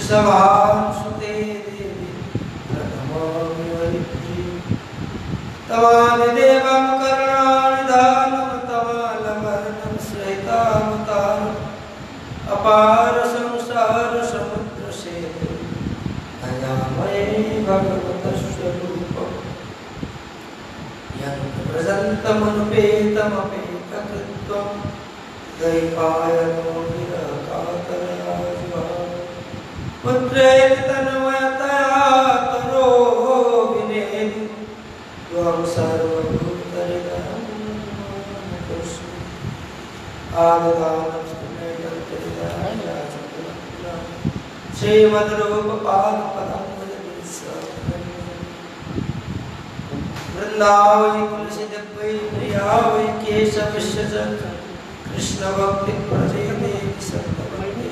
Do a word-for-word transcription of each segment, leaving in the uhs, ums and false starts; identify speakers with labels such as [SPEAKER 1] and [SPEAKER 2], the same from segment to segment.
[SPEAKER 1] वृषभानुसुते देवी प्रणमामि हरिप्रिये तवादिदेवं करुणानिधानं तमालवर्णं श्वेतावतारम् अपार संसार समुद्र सेतु दयामये भगवतस्वरूपम् यं व्रजन्तमनुपेतमपेतकृत्वं दैपायनो विरहकातरया पुत्रेण तन्मयतया तरोः विनेदु त्वं सर्वभूतहृदयं कुरुष्व आददानं श्रीमद्रूपपाद वृंदावै तुलसी दिव्यै प्रिया वै केशव विश्वजन कृष्ण भक्ति प्रदे देवी सत्तवै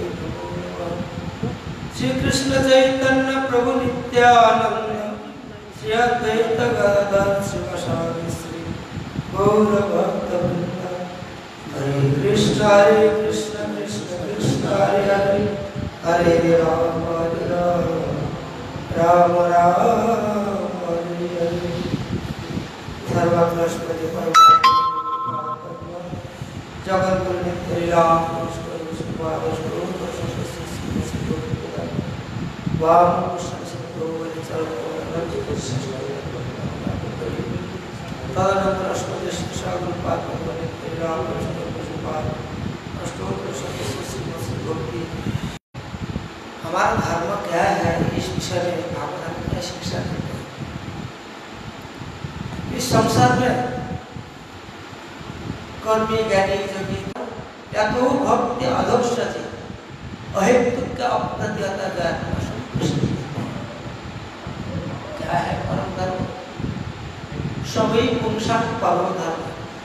[SPEAKER 1] श्री कृष्ण चैतन्य प्रभु नित्यानंद श्री अद्वैत गदाधर शिवासादि श्री गौर भक्त वृंद हरे कृष्ण हरे कृष्ण कृष्ण कृष्ण हरे हरे हरे राम हरे राम राम राम हरे हरे सर्वप्रश्नति परमात्मा जगत गुरु नित्य राम कृष्ण सुपाद स्वरूप सस्य वाम कृष्ण सिद्धो वचल तदनंतर अष्टोदश शागुल पाद नित्य राम कृष्ण सुपाद अष्टोदश सस्य भक्ति। हमारा धर्म क्या है इस विषय में भावना क्या शिक्षा देते हैं। इस संसार में कर्मी ज्ञानी योगी या तो भक्ति अधोक्षति अहेतुक का अप्रत्यता ज्ञान क्या है परम धर्म। सभी पुंसा परम धर्म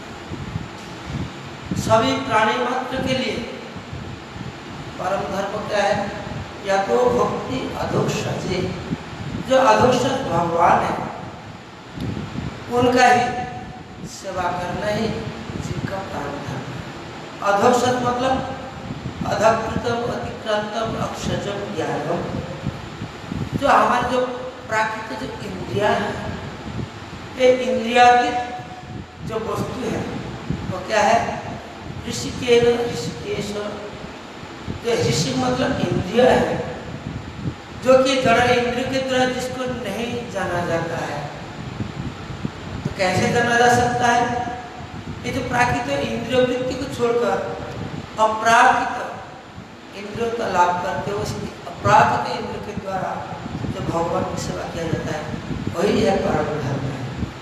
[SPEAKER 1] सभी प्राणी मात्र के लिए परम धर्म क्या है या तो भक्ति अधोक्षति जो अधोक्षत भगवान है उनका ही सेवा करना ही जिनका परम धर्म है। अधोक्षत मतलब अधकृतम अतिक्रांतम अक्षजम ज्ञानम जो हमारे जो प्राकृतिक जो इंद्रिया है ये इंद्रियातीत जो वस्तु है वो क्या है ऋषिकेश ऋषिकेश जो ऋषि मतलब इंद्रिय है जो कि जड़ इंद्रिय के द्वारा जिसको नहीं जाना जाता है तो कैसे जाना जा सकता है। ये जो प्राकृतिक इंद्रिय वृत्ति को छोड़कर अप्राकृत इंद्रियों का लाभ करते हुए उसकी अप्राकृत इंद्रिय के द्वारा जो भगवान की सेवा किया जाता है वही है परम धर्म है।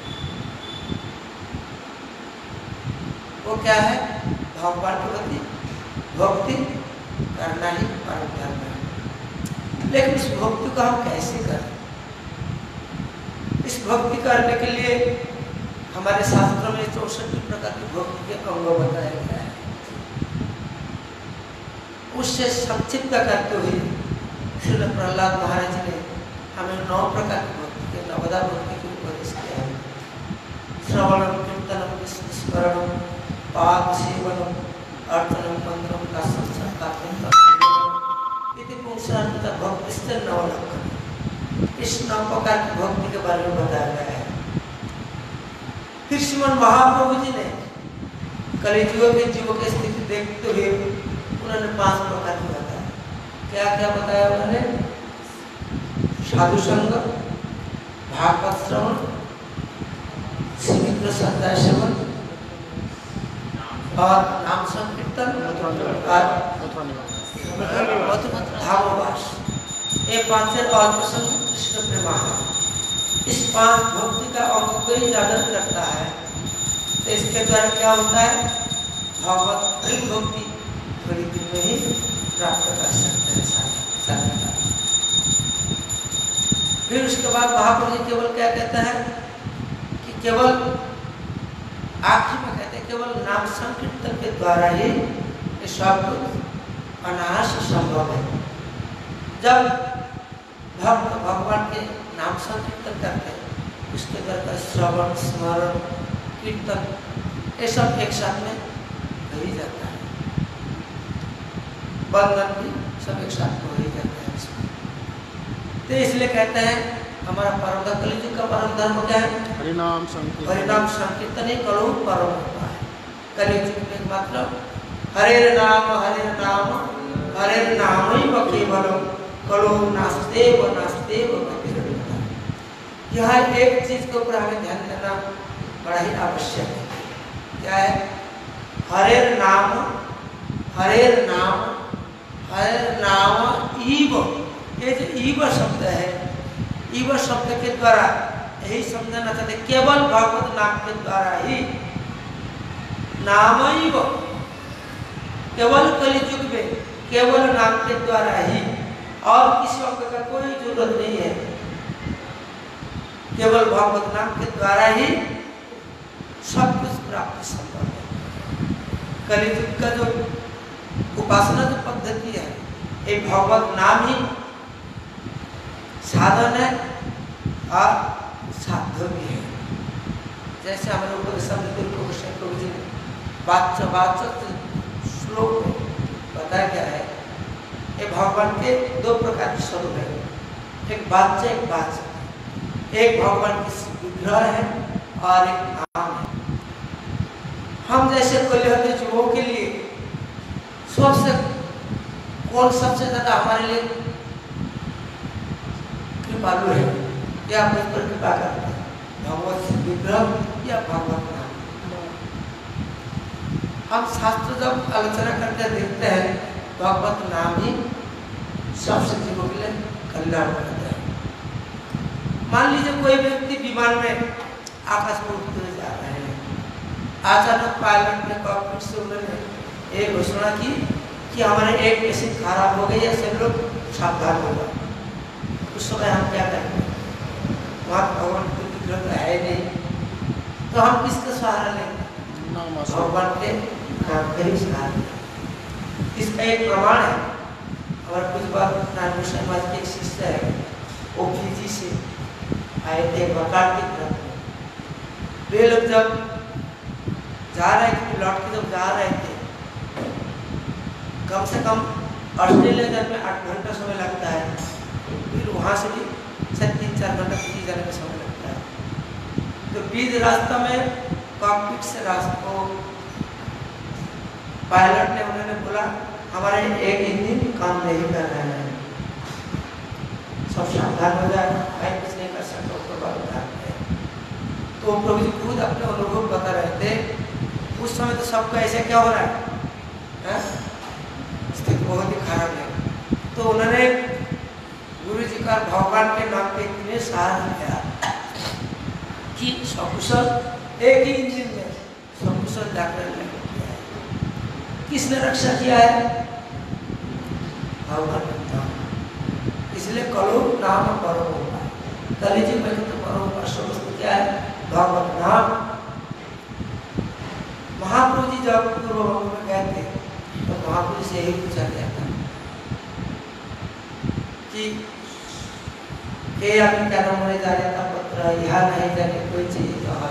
[SPEAKER 1] वो क्या है भगवान के प्रति भक्ति करना ही परम धर्म है। लेकिन इस भक्ति को हम कैसे करें। इस भक्ति करने के लिए हमारे शास्त्रों में चौसठ प्रकार की भक्ति के अंग बताया गया है। उससे संक्षिप्त करते हुए श्री प्रहलाद महाराज ने हमें नौ प्रकार की भक्ति के नवदा भक्ति की उपदेश किया है। श्रवणम कीर्तनम स्मरणम पाद सेवनम अर्चनम मंत्रम का संसार भक्ति नवलक्षण इस नौ प्रकार की भक्ति के बारे में बताया गया है। फिर श्रीमन महाप्रभु जी ने कलियुग के जीवों की स्थिति देखते हुए उन्होंने पांच प्रकार की बताया। क्या क्या बताया उन्होंने। साधु संग, भागवत श्रवण, सीमित श्रद्धा सेवन और नाम संकीर्तन और धामवास। ये पांच और प्रसंग कृष्ण प्रेमा। इस पांच भक्ति का अंग कोई जागरण करता है तो इसके द्वारा क्या होता है भगवत प्रेम भक्ति थोड़ी दिन में ही प्राप्त कर सकते हैं। फिर उसके बाद महाप्रभु जी केवल क्या कहता है कि केवल आखिर में कहते हैं केवल नाम संकीर्तन के द्वारा ही ये सब अनायास संभव है। जब भक्त भगवान के नाम संकीर्तन करते हैं उसके द्वारा श्रवण स्मरण कीर्तन ये सब एक साथ में हो ही जाता है। बंधन भी सब एक साथ हो ही जाता है। तो इसलिए कहते हैं हमारा परम धर्म, कलियुग का परम धर्म क्या है?
[SPEAKER 2] हरिनाम संकीर्तन।
[SPEAKER 1] हरिनाम संकीर्तन ही कलु परम होता है। कलियुग में मतलब हरे नाम हरे नाम हरे नाम ही व केवलम कलु नास्ते व नास्ते व गतिरता। यह एक चीज के ऊपर हमें ध्यान देना बड़ा ही आवश्यक है। क्या है? हरे नाम हरे नाम हरे नाम ईव। ये जो ईव शब्द है, ईव शब्द के द्वारा यही समझना चाहते केवल भगवत नाम के द्वारा ही, नाम ईव केवल कलियुग में केवल नाम के द्वारा ही, और किसी अंग का कोई जरूरत नहीं है। केवल भगवत नाम के द्वारा ही सब कुछ प्राप्ति संभव है। कलियुग का जो उपासना जो पद्धति है, ये भगवत नाम ही साधन है और साध्य भी है। जैसे हमारे ऊपर शब्द प्रभु जी ने वाच्य वाचक श्लोक में बताया गया है, ये भगवान के दो प्रकार के स्वरूप है, एक वाच्य एक वाचक। एक भगवान की विग्रह है और एक नाम है। हम जैसे कलियुग जीवों के लिए सबसे कौन सबसे ज्यादा हमारे लिए कृपालु है, या हम उस पर कृपा करते हैं? भगवत विग्रह या भगवत नाम? हम शास्त्र जब आलोचना करते देखते हैं भगवत नाम ही सबसे जीवों के लिए कल्याण करता है। मान लीजिए कोई व्यक्ति विमान में आकाश में उड़ते हुए जा रहे हैं, अचानक पायलट ने कॉकपिट से उन्होंने एक घोषणा की कि हमारे एक मशीन खराब हो गई है, सब लोग सावधान होगा। उस समय हम क्या करेंगे? वहाँ भगवान की विग्रह तो है नहीं, तो हम किसका सहारा लेंगे? भगवान के नाम का ही सहारा लेंगे। इसका एक प्रमाण है, हमारे कुछ बार नारायण समाज के एक शिष्य है, वो फीजी से आए थे बकार के ग्रंथ में। वे लोग जब जा रहे थे, लौट के जब जा रहे थे, कम से कम ऑस्ट्रेलिया जाने में आठ घंटा समय लगता है, फिर वहाँ से भी शायद तीन चार घंटा दिल्ली जाने में समय लगता है। तो बीच रास्ता में कॉकपिट से रास्ता को पायलट ने उन्होंने बोला हमारे एक इंजन काम नहीं कर रहे हैं, सब सावधान हो जाए, मैं कुछ नहीं कर सकता, उसको बात बताते हैं। तो प्रभु जी खुद अपने अनुभव बता रहे थे। उस समय तो सबका ऐसे क्या हो रहा है, है? स्थिति बहुत ही खराब है। तो उन्होंने गुरु जी का भगवान के नाम पे इतने सहारा दिया कि सकुशल एक ही इंजन में सकुशल जाकर लेकर किया है। किसने रक्षा किया है? भगवान ने नाम। इसलिए कलो नाम परम होगा। कलियुग में तो परम वस्तु क्या है? भगवान नाम। महाप्रभु जी जब पूर्व में गए थे तो महाप्रभु से यही पूछा गया था कि अभी क्या नाम होने जा रहा था पत्र, यह नहीं जाने कोई चीज तो है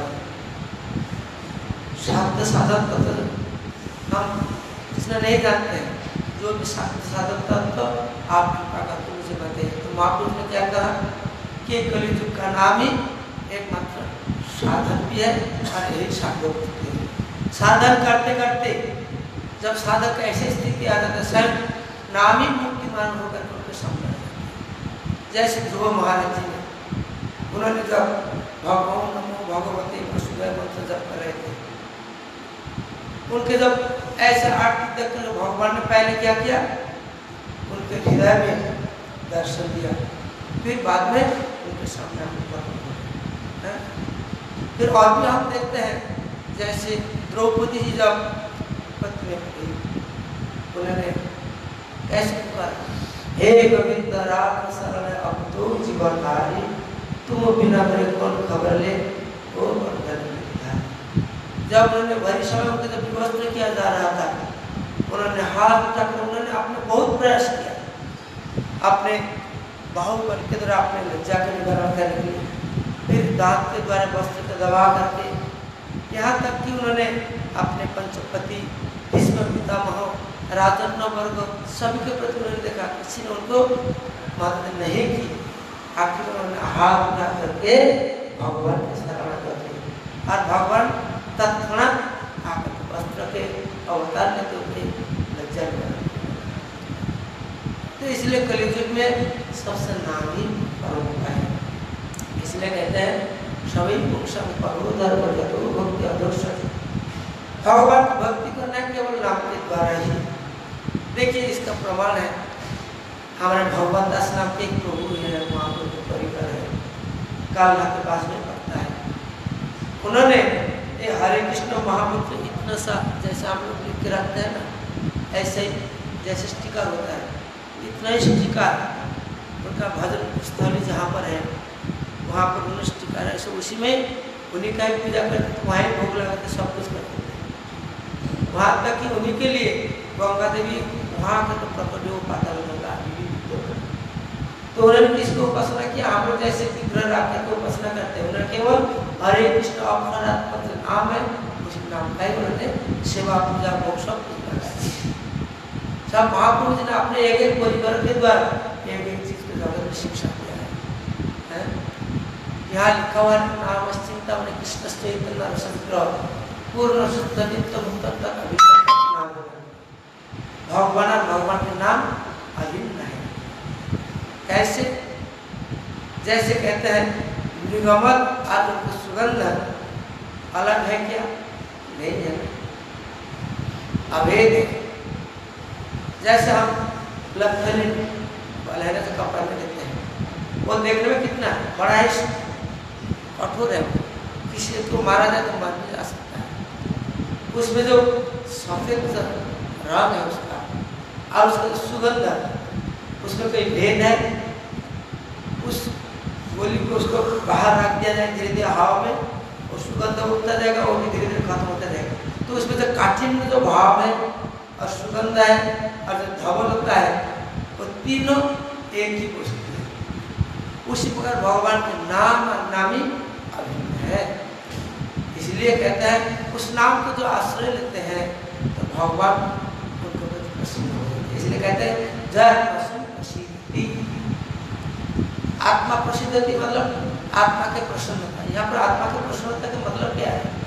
[SPEAKER 1] शब्द साधन तत्व हम जिसने नहीं जानते हैं, जो भी शब्द साधन तत्व आप कृपा करके मुझे बताइए। तो महाप्रभु ने क्या कहा कि कलियुग का नाम ही एकमात्र साधन भी है और यही साधक है। साधन करते करते जब साधक ऐसी स्थिति आ जाता है, स्वयं नाम ही मुक्तिमान होकर उनके सामने आ जाता है। जैसे ध्रुव महाराज जी ने, उन्होंने जब भगवान नमो भगवते वसुदेव मंत्र जप कर रहे थे, उनके जब ऐसे आरती देखकर भगवान ने पहले क्या किया, उनके हृदय में दर्शन दिया, फिर बाद में उनके सामने है। फिर और भी हम देखते हैं जैसे द्रौपदी जी जब पत्नी थी, उन्होंने कैसे पुकारा, हे गोविंद राख शरण अब तो जीवन धारी, तुम बिना मेरे कौन खबर ले, तो जब उन्होंने भरी समय उनके जब विवस्त्र किया जा रहा था, उन्होंने हाथ उठाकर उन्होंने आपने बहुत प्रयास किया अपने बाहुबल के द्वारा अपने लज्जा के निवारण करने के लिए, फिर दांत के द्वारा वस्त्र को दबा करके, यहाँ तक कि उन्होंने अपने पंचपति भीष्म पितामह राजन वर्ग सभी के प्रति उन्होंने देखा, किसी ने उनको मदद नहीं की, आखिर उन्होंने हाथ उठा करके भगवान के शरणागत हुए और भगवान तत्क्षणात आकर वस्त्र के अवतार लेते हुए लज्जा में। तो इसलिए कलियुग में सबसे नामी परम उपाय है। इसलिए कहते हैं सभी पुरुषों परोधर भगतो भक्ति अधोषति। भगवान की भक्ति करना केवल नाम के द्वारा ही। देखिए इसका प्रमाण है हमारे भगवान दास नाम के एक प्रभु है, महाप्रभु के परिकर है, कालना के पास में पड़ता है। उन्होंने ये हरे कृष्ण महामंत्र इतना सा जैसा हम लोग लिख के रखते हैं ना, ऐसे ही जैसे स्टिकर होता है, इतना ही स्टिकर उनका भजन स्थली जहाँ पर है वहाँ पर उन्होंने स्टिकर ऐसे उसी में उन्हीं का ही पूजा करते तो वहाँ ही भोग लगाते सब कुछ करते थे। वहाँ तक कि उन्हीं के लिए गंगा देवी वहाँ का तो प्रकट हो पाता लगा। तो उन्होंने किसको उपासना किया? हम लोग जैसे विग्रह रखते को उपासना करते हैं, उन्होंने केवल हरे कृष्ण अक्षरात्मक नाम है उस नाम का ही उन्होंने सेवा पूजा भोग सब कुछ कराया। सब महापुरुष ने अपने एक एक परिवार के द्वारा एक एक चीज को जगत में शिक्षा दिया है। यहाँ लिखा हुआ नाम चिंता मैंने कृष्ण चैतन्य रसग्रह पूर्ण शुद्ध नित्य मुक्त तक अभिन्न नाम भगवान और भगवान के नाम अभिन्न है। कैसे? जैसे कहते हैं निगमत आत्म सुगंध अलग है क्या? नहीं है, अभेद है। जैसे हम लखनऊ लहरे से कपड़ा में देते हैं, वो देखने में कितना बड़ा ही कठोर है, किसी को मारा जाए तो मार भी जा सकता है। उसमें जो सफेद रंग है उसका और उसका सुगंध, उसमें कोई भेद है? उस गोली को उसको बाहर रख दिया जाए धीरे धीरे हवा में, और सुगंध उठता जाएगा, वो भी धीरे धीरे खत्म होता जाएगा। तो उसमें जो काठिन्य जो भाव है और सुगंध है और जो धवल होता है वो तीनों एक ही वस्तु है। उसी प्रकार भगवान के नाम और नामी अभिन्न है। इसलिए कहते हैं उस नाम को जो आश्रय लेते हैं तो भगवान उनको प्रसन्न हो जाते हैं। इसलिए कहते हैं जय प्रसन्न प्रसिद्धि। आत्मा प्रसिद्धि मतलब आत्मा के प्रसन्नता। यहाँ पर आत्मा के प्रसन्नता का मतलब क्या है?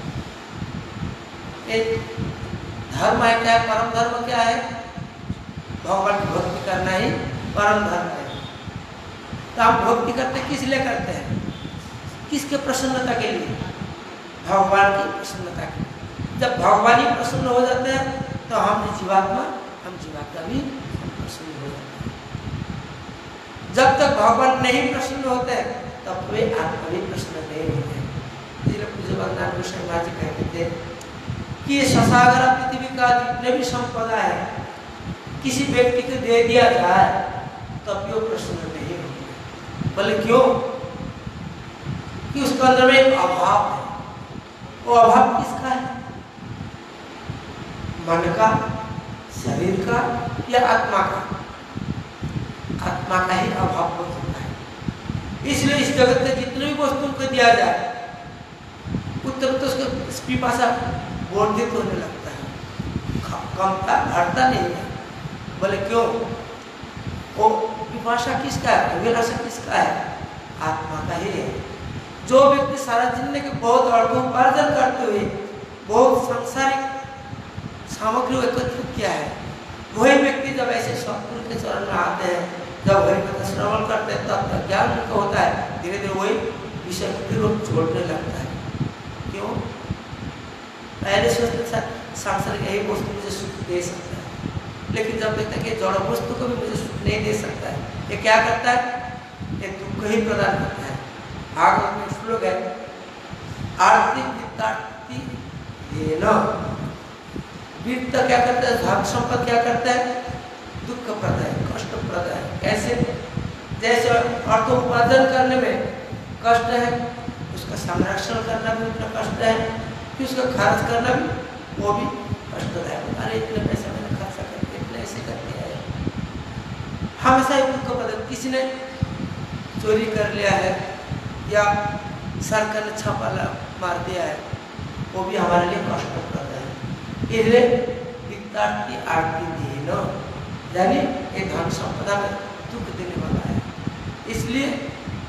[SPEAKER 1] एक धर्म है क्या है? परम धर्म क्या है? भगवान की भक्ति करना ही परम धर्म है। तो हम भक्ति करते किस लिए करते हैं? किसके प्रसन्नता के लिए? भगवान की प्रसन्नता के लिए। जब भगवान ही प्रसन्न हो जाते हैं तो हम जीवात्मा हम जीवात्मा भी प्रसन्न हो जाते हैं। जब तक भगवान नहीं प्रसन्न होते तब वे आत्मा भी प्रसन्न नहीं होते। इसलिए पूज्य भगवान गोसाई महाराज जी कहते थे कि ये ससागर पृथ्वी का जितने भी संपदा है किसी व्यक्ति को दे दिया जाए तब भी वो प्रसन्न नहीं होंगे। बोले क्यों? कि उसके अंदर में एक अभाव है। वो अभाव किसका है? मन का, शरीर का या आत्मा का? आत्मा का ही अभाव हो सकता है। इसलिए इस जगत में जितने भी वस्तुओं को दिया जाए उत्तर तो उसका पिपासा वर्धित होने लगता है, कमता घटता नहीं है। बोले क्यों? वो पिपासा किसका है? अभिलाषा किसका है? आत्मा का ही है। जो व्यक्ति सारा जिंदगी बहुत अर्थोपार्जन करते हुए बहुत सांसारिक सामग्री एकत्रित किया है, वही व्यक्ति जब ऐसे सतगुरु के चरण में आते हैं, जब हरिकथा श्रवण करते हैं तब तक ज्ञान उनका होता है, धीरे धीरे वही विषय फिर वो छोड़ने लगता है। क्यों? पहले सोचते सांसारिक यही वस्तु मुझे सुख दे सकता है, लेकिन जब देखता है कि जड़ वस्तु को भी मुझे सुख नहीं दे सकता है, ये क्या करता है? ये दुख ही प्रदान करता है। भागवत में श्लोक है आरती वित्तार्ती येन। वित्त क्या करता है? धन संपद क्या करता है? दुख प्रद है, कष्ट प्रद है। कैसे? जैसे अर्थोपार्जन करने में कष्ट है, उसका संरक्षण करना भी उतना कष्ट है, फिर उसका खर्च करना भी वो भी कष्टदायक। अरे इतने पैसे मैंने खर्चा करके इतने ऐसे कर दिया है। हमेशा ही दुख प्रद। किसी ने चोरी कर लिया है या सरकार ने छापा मार दिया है, वो भी हमारे लिए कष्टप्रद है। इसलिए वित्तार्थी आरती देन, यानी ये धन संपदा में दुख देने वाला है। इसलिए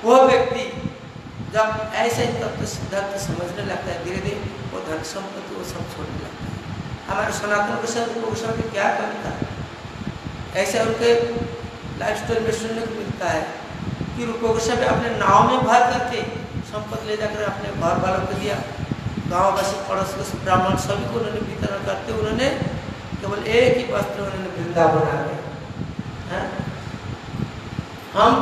[SPEAKER 1] वो व्यक्ति जब ऐसे तत्व सिद्धांत समझने लगता है, धीरे धीरे वो धन संपत्ति वो सब छोड़ने लगता है। हमारे सनातन गोस्वामी की क्या कमी था? ऐसे उनके लाइफ स्टोरी में सुनने को मिलता है कि रूप गोस्वामी अपने नाव में भर करके संपत्ति ले जाकर अपने घर वालों को दिया, गाँव वासी पड़ोस के ब्राह्मण सभी को उन्होंने वितरण करते, उन्होंने केवल एक ही वस्त्र उन्होंने वृंदावन आ गए। हम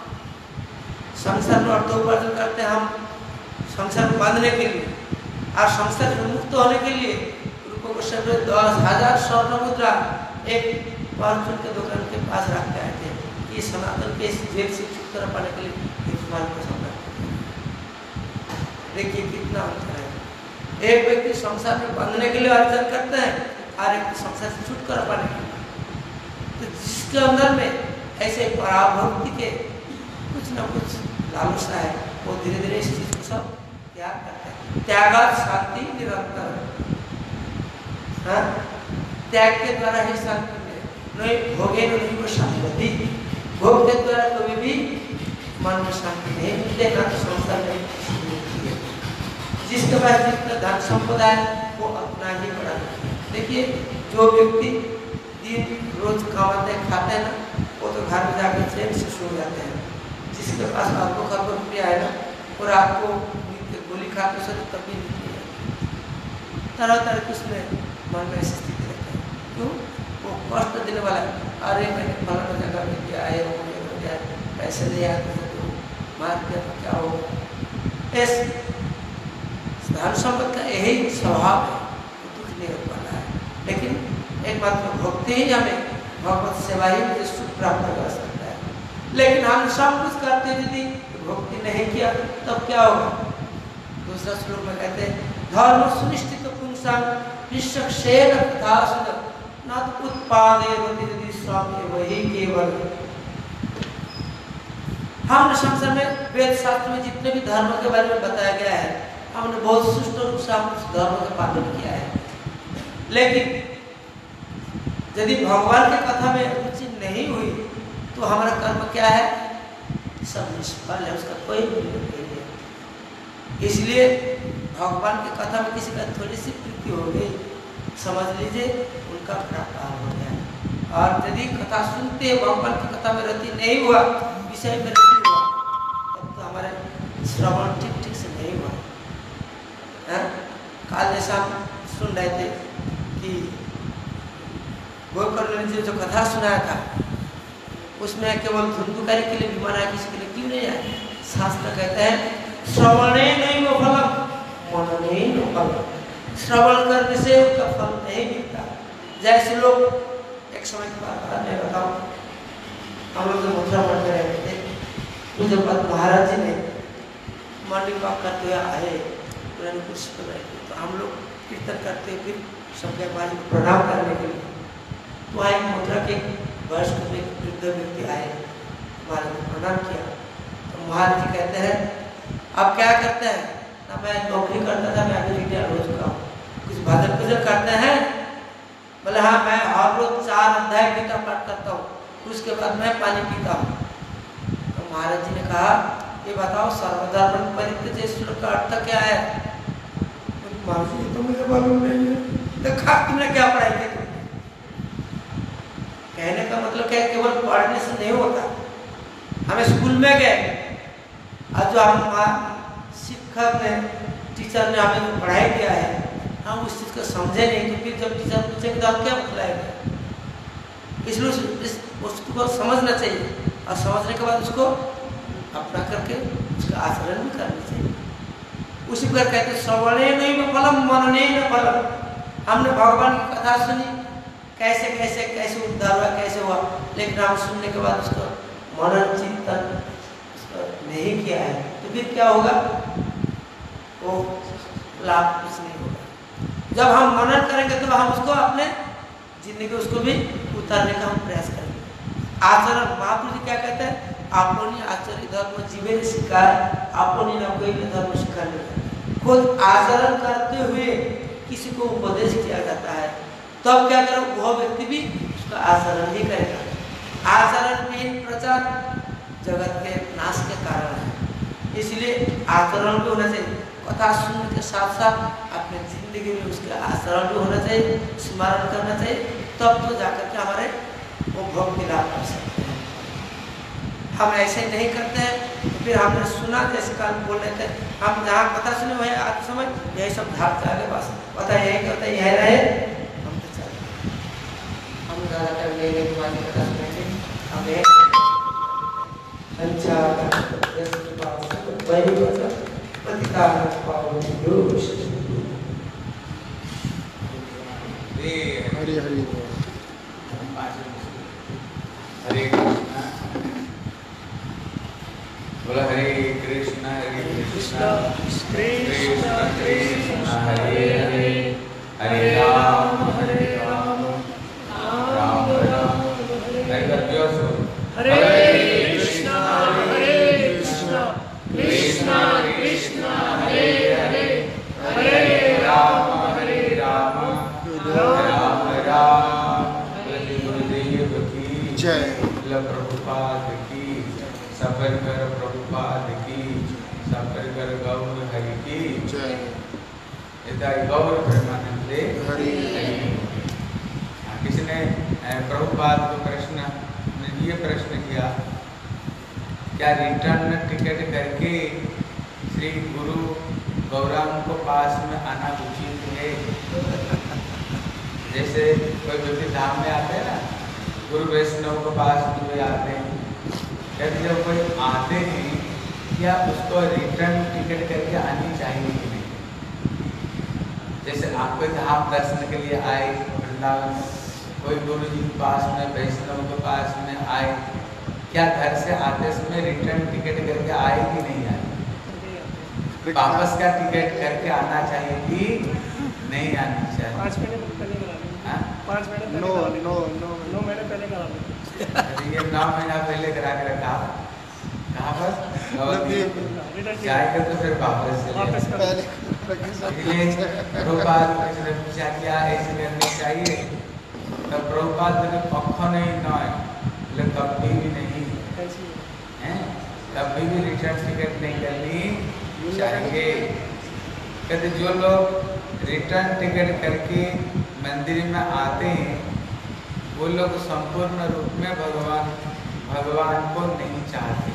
[SPEAKER 1] संसार में अर्थ उपार्जन करते हैं, हम संसार में बांधने के लिए और संसार से मुक्त होने के लिए रूप गोस्वामी दस हजार स्वर्ण मुद्रा एक परचून के दुकान के पास रख के आए थे कि सनातन के इस जेल से छुटकारा पाने के लिए इस्तेमाल कर सकता है। देखिए कितना अंतर है। एक व्यक्ति संसार में बांधने के लिए अर्जन करते हैं और एक संसार से छुटकारा पाने के लिए। तो जिसके अंदर में ऐसे पराभक्ति के कुछ न कुछ लालसा है, वो धीरे धीरे इस चीज को सब त्याग करते हैं। त्याग शांति निरंतर, हाँ? त्याग के द्वारा ही शांति नहीं, भोगे नहीं वो शांति। भोग के द्वारा कभी भी मन में शांति नहीं मिलते, ना तो संसार में मिलती है। जिसके पास जितना धन संपदा है वो अपना ही बड़ा। देखिए जो व्यक्ति दिन रोज कमाते खाते हैं ना, वो तो घर में जाकर चैन से सो जाते हैं। जिसके पास आपको खर्च रुपया है ना, और आपको गोली खाते सोते तब भी नहीं है। तरह तरह की उसमें मन में ऐसी स्थिति रहती है। क्यों? वो कष्ट देने वाला है। अरे मैंने फलाना जगह में क्या है, वो हो गया, पैसे नहीं आते तो मार दिया तो क्या होगा। ऐसे धन संपत्ति का यही स्वभाव है, दुख नहीं हो पाता है। लेकिन एकमात्र भक्ति ही हमें भगवत सेवा ही सुख प्राप्त कर सकता है। लेकिन हम सब कुछ करते यदि भक्ति नहीं किया तब क्या होगा? दूसरा श्लोक में कहते हैं धर्म सुनिश्चित पुंसां विश्वक्षेण कथासुन न तो उत्पादेवति यदि स्वामी वही केवल। हमने संसार में वेद शास्त्र में जितने भी धर्म के बारे में बताया गया है, हमने बहुत सुष्ट रूप से हम उस धर्म का पालन किया है। लेकिन यदि भगवान की कथा में रुचि नहीं हुई तो हमारा कर्म क्या है? सब निष्फल है, उसका कोई मूल्य नहीं है। इसलिए भगवान की कथा में किसी का थोड़ी सी प्रीति हो गई, समझ लीजिए उनका प्राप्त हो गया। और यदि कथा सुनते भगवान की कथा में रति नहीं हुआ, विषय में रति हुआ, तब तो हमारे श्रवण ठीक ठीक से नहीं हुआ। काल जैसा हम सुन रहे थे कि गोकर्ण ने जो कथा सुनाया था उसमें केवल धुंधुकारी के लिए विमान आया, किसी के लिए क्यों नहीं आया? शास्त्र कहते हैं श्रवणे नहीं वो फलम मनने न फलम। श्रवण करने से उसका फल नहीं मिलता। जैसे लोग एक समय की बात मैं बताऊं, हम लोग तो मथुरा मठ में रहते थे। उसके बाद महाराज जी ने मॉर्निंग वॉक करते हुए आए, पुरानी कुर्सी पर बैठे, तो हम लोग कीर्तन करते फिर सबके बारे में प्रणाम करने के लिए तो आए मथुरा के वयस्क में वृद्ध व्यक्ति आए, हमारे को प्रणाम किया। तो महाराज जी कहते हैं आप क्या करते हैं? ना मैं नौकरी करता था, मैं अभी रिटायर हो चुका हूँ। कुछ भजन पूजन करते हैं? बोले हाँ, मैं हर रोज चार अध्याय गीता पाठ करता हूँ, उसके बाद मैं पानी पीता हूँ। तो महाराज जी ने कहा ये बताओ सर्वधर्म परित्यज्य श्लोक का अर्थ क्या है? महाराज जी तो मुझे मालूम नहीं है। देखा तुमने क्या पढ़ाई की? कहने का मतलब क्या, केवल पढ़ने से नहीं होता। हमें स्कूल में गए और जो हम शिक्षक ने टीचर ने हमें पढ़ाई किया है, हम उस चीज़ को समझे नहीं, तो फिर जब टीचर पूछेंगे तो हम क्या बतलाएंगे? इसलिए इस वस्तु को समझना चाहिए और समझने के बाद उसको अपना करके उसका आचरण भी करना चाहिए। उसी पर कहते श्रवणे नहीं फलम मनने न फलम। हमने भगवान की कथा सुनी, कैसे कैसे कैसे उद्धार हुआ, कैसे हुआ, लेकिन हम सुनने के बाद उसको मनन चिंतन नहीं किया है तो फिर क्या होगा? वो लाभ कुछ नहीं होगा। जब हम मनन करेंगे तो हम उसको अपने जिंदगी उसको भी उतारने का हम प्रयास करेंगे। आचरण महापुरुष जी क्या कहते हैं? अपनी आचरण धर्म जीवे ने सिखाए, अपनी न कोई भी धर्म सिखाने। खुद आचरण करते हुए किसी को उपदेश किया जाता है, तब तो क्या करो वह व्यक्ति भी उसका आचरण ही करेगा। आचरण में प्रचार जगत के नाश के कारण है। इसलिए आचरण भी होना चाहिए। कथा सुनने के साथ साथ अपने जिंदगी में उसका आचरण भी होना चाहिए, स्मरण करना चाहिए, तब तो जाकर के हमारे वो भक्ति लाभ कर सकते हैं। हम ऐसे नहीं करते हैं तो फिर हमने सुना जैसे काल बोल रहे थे, हम जहाँ कथा सुने वही आज समय यही सब धार चले, बस कथा यही करते यही रहे, हम तो चले हम ज़्यादा टाइम ले लेके बाद कथा सुनेंगे। हम यही
[SPEAKER 2] हरे हरे
[SPEAKER 3] हरे कृष्णा बोला, हरे कृष्णा हरे कृष्णा कृष्ण कृष्ण हरे हरे, हरे राम हरे राम राम राम हरे हरे। हरे कृष्णा हरे कृष्णा कृष्ण कृष्ण हरे हरे, हरे राम हरे राम राम राम। गुरुदेव की
[SPEAKER 2] जय,
[SPEAKER 3] प्रभुपाद की, सफर कर प्रभुपाद की, सफर कर गौर हरि की
[SPEAKER 2] जय।
[SPEAKER 3] इतना गौर प्रेमानंदे
[SPEAKER 2] हरि।
[SPEAKER 3] किसी ने प्रभुपाद को प्रश्न ये प्रश्न किया, क्या रिटर्न टिकट करके श्री गुरु गौरांग को पास में आना उचित है? जैसे कोई व्यक्ति धाम में आते हैं ना, गुरु वैष्णव के पास में आते हैं, कहते जब कोई आते हैं क्या उसको रिटर्न टिकट करके आनी चाहिए कि नहीं? जैसे आप कोई धाम दर्शन के लिए आए वृंदावन, कोई गुरु जी के पास में वैष्णव के पास में आए, क्या घर से आते समय रिटर्न टिकट करके आए कि नहीं आए? वापस का टिकट करके आना चाहिए कि नहीं आनी चाहिए?
[SPEAKER 4] पाँच महीने पहले करा लें, पाँच महीने
[SPEAKER 2] नो नो नो
[SPEAKER 4] नौ महीने पहले करा लें।
[SPEAKER 3] ये नौ महीना पहले करा के रखा, कहाँ पर जाएगा तो फिर वापस
[SPEAKER 4] वापस कर
[SPEAKER 3] इसलिए प्रभुपाद ने पूछा क्या ऐसे करनी चाहिए? तब प्रभुपाद ने पक्का नहीं ना है, कभी भी नहीं है, कभी भी रिटर्न टिकट नहीं करनी चाहिए। कहते जो लोग रिटर्न टिकट करके मंदिर में आते हैं वो लोग संपूर्ण रूप में भगवान भगवान को नहीं चाहते,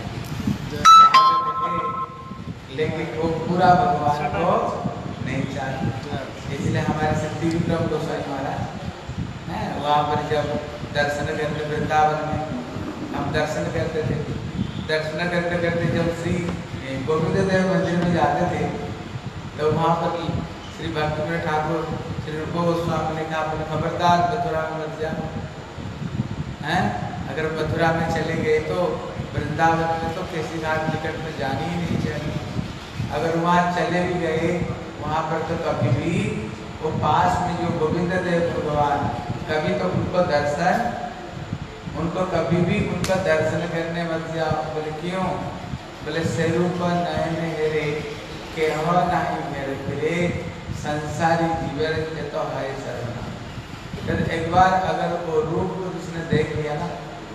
[SPEAKER 3] लेकिन वो पूरा भगवान को नहीं चाहते। इसलिए हमारे शक्ति विक्रम गोस्वामी महाराज है, वहाँ पर जब दर्शन करते वृंदावन में हम दर्शन करते थे, दर्शन करते करते जब श्री गोविंद देव मंदिर में जाते थे तो वहाँ पर श्री भक्ति ठाकुर श्री रूप गोस्वामी ने कहा, अपने खबरदार मथुरा में मत जाओ, हैं? अगर मथुरा में चले गए तो वृंदावन में तो किसी घाट निकट में जानी ही नहीं चाहिए। अगर वहाँ चले भी गए वहाँ पर तो कभी भी वो पास में जो गोविंद देव भगवान, कभी तो उनको दर्शन उनको कभी भी उनका दर्शन करने मत जाओ। बोले क्यों? बोले स्वरूप नयन हेरे केह नहीं मेरे फिरे, संसारी जीवन के तो है शरण। एक बार अगर वो रूप को उसने देख लिया ना,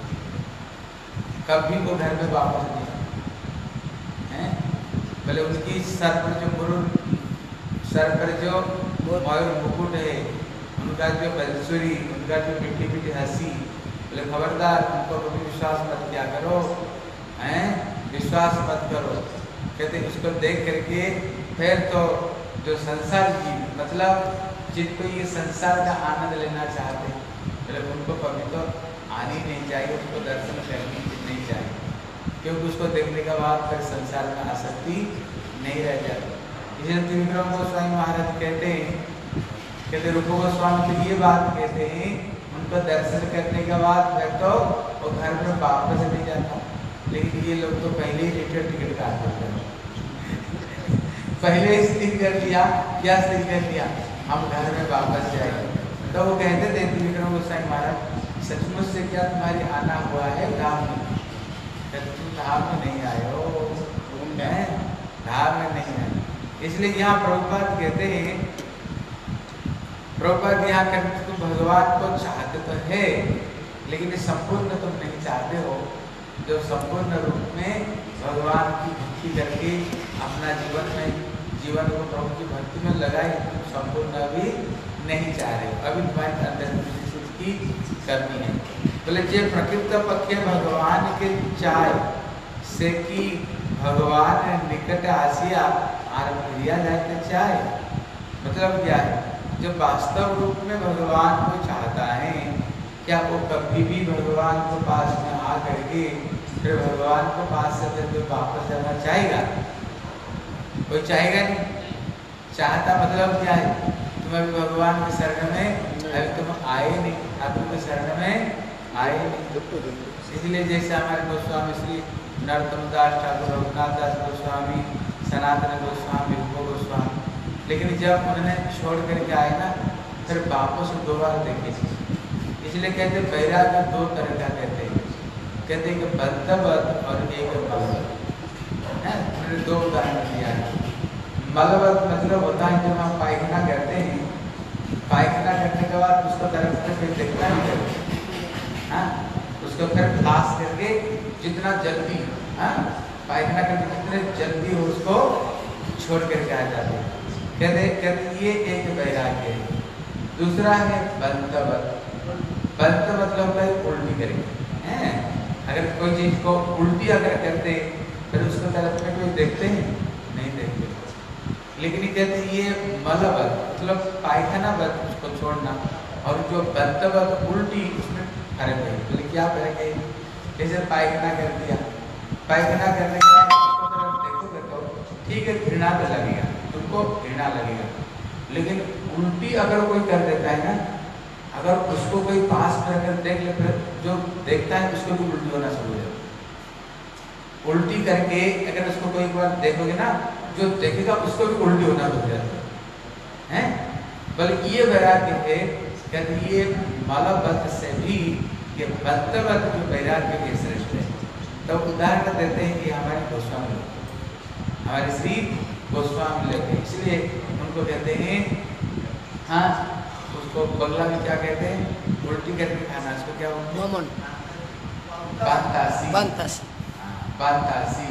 [SPEAKER 3] कभी वो घर में वापस नहीं है। बोले उनकी सर पर जो मुरुन, सर पर जो मयूर मुकुट है, उनका जो बंसुरी, उनका जो मीठी मीठी हंसी, बोले खबरदार उनको कभी विश्वास मत किया करो, हैं? विश्वास मत करो। कहते उसको देख करके फिर तो जो संसार की मतलब जिनको ये संसार का आनंद लेना चाहते हैं, बोले उनको कभी तो आनी नहीं चाहिए, उसको दर्शन करनी नहीं चाहिए, क्योंकि उसको देखने के बाद फिर संसार में आसक्ति नहीं रह जाती। इसलिए त्रिविक्रम गोस्वामी महाराज कहते हैं, कहते रूप गोस्वामी तो ये बात कहते हैं, उनको दर्शन करने के बाद फिर तो वो घर में वापस नहीं जाता, लेकिन ये लोग तो पहले ही रिटर्न टिकट काट देते हैं। पहले स्थिर कर लिया, क्या स्थिर कर लिया, हम घर में वापस जाएंगे। तो वो कहते थे त्रिविक्रम गोस्वामी महाराज, सचमुच से क्या तुम्हारी आना हुआ है धाम में? तुम धाम में नहीं आए हो, धाम में नहीं आए। इसलिए यहाँ प्रभुपाद कहते हैं, प्रभुपाद यहाँ कहते तुम भगवान को चाहते तो है, लेकिन संपूर्ण तुम नहीं चाहते हो, जो संपूर्ण रूप में भगवान की भक्ति करके अपना जीवन में जीवन को प्रभु की भक्ति में लगाए, तुम संपूर्ण अभी नहीं चाह रहे, अभी तुम्हारे अंदर किसी चीज की करनी है। बोले जे प्रकृत पक्के भगवान के चाय से कि भगवान निकट आसिया और प्रिया जाए के चाय। मतलब क्या है, जो वास्तव रूप में भगवान को चाहता है, क्या वो कभी भी भगवान को पास में आ करके फिर भगवान को पास से फिर वापस जाना चाहेगा? कोई चाहेगा नहीं। चाहता मतलब क्या है, तुम अभी भगवान के शरण में अभी तुम आए नहीं, ठाकुर के शरण में आए नहीं। इसलिए जैसे हमारे गोस्वामी श्री नरोत्तम दास ठाकुर, रघुनाथ दास गोस्वामी, सनातन गोस्वामी, रूप गोस्वामी, लेकिन जब उन्होंने छोड़ करके आए ना, फिर वापस दोबारा देखे। इसलिए कहते वैराग्य दो तरह का कहते हैं, कहते हैं कि बद्धवत और एक मलवत है। मैंने दो उदाहरण दिया है। मलवत मतलब होता है जब हम पायखाना करते हैं, पायखाना करने के बाद उसको तरफ से फिर देखना नहीं करते, हाँ, उसको फिर फ्लास करके जितना जल्दी, हाँ, पायखाना करके जितने जल्दी हो उसको छोड़ करके आ जाते हैं। कहते कहते ये एक वैराग्य है। दूसरा है बद्धवत। बद्ध मतलब होता है उल्टी करेंगे, हैं? अगर कोई चीज को उल्टी अगर करते फिर उसको तरफ में कोई देखते हैं नहीं देखते। लेकिन कहते हैं ये मलबद्ध मतलब पायखाना बद्ध उसको छोड़ना, और जो बद्धवत उल्टी उसमें फर्क है। बोले क्या फर्क है? जैसे पायखाना कर दिया, पायखाना करने के बाद उसको तरफ देखोगे तो ठीक है, घृणा तो लगेगा, तुमको घृणा लगेगा। लेकिन उल्टी अगर कोई कर देता है ना, अगर उसको कोई पास में अगर देख ले, फिर जो देखता है उसको भी उल्टी होना शुरू हो जाता। उल्टी करके अगर उसको कोई बार देखोगे ना, जो देखेगा उसको भी उल्टी होना शुरू हो जाता है। बल्कि ये वैराग्य है, कहते ये मलबद्ध से भी ये बद्धवत जो वैराग्य के श्रेष्ठ है। तो उदाहरण देते हैं कि हमारे गोस्वामी, हमारे श्री गोस्वामी लेते हैं, इसलिए उनको कहते हैं, हाँ, उसको बंगला में क्या कहते हैं, उल्टी करके खाना, उसको क्या बोलते हैं? बांतासी।
[SPEAKER 1] बांतासी।
[SPEAKER 3] बांतासी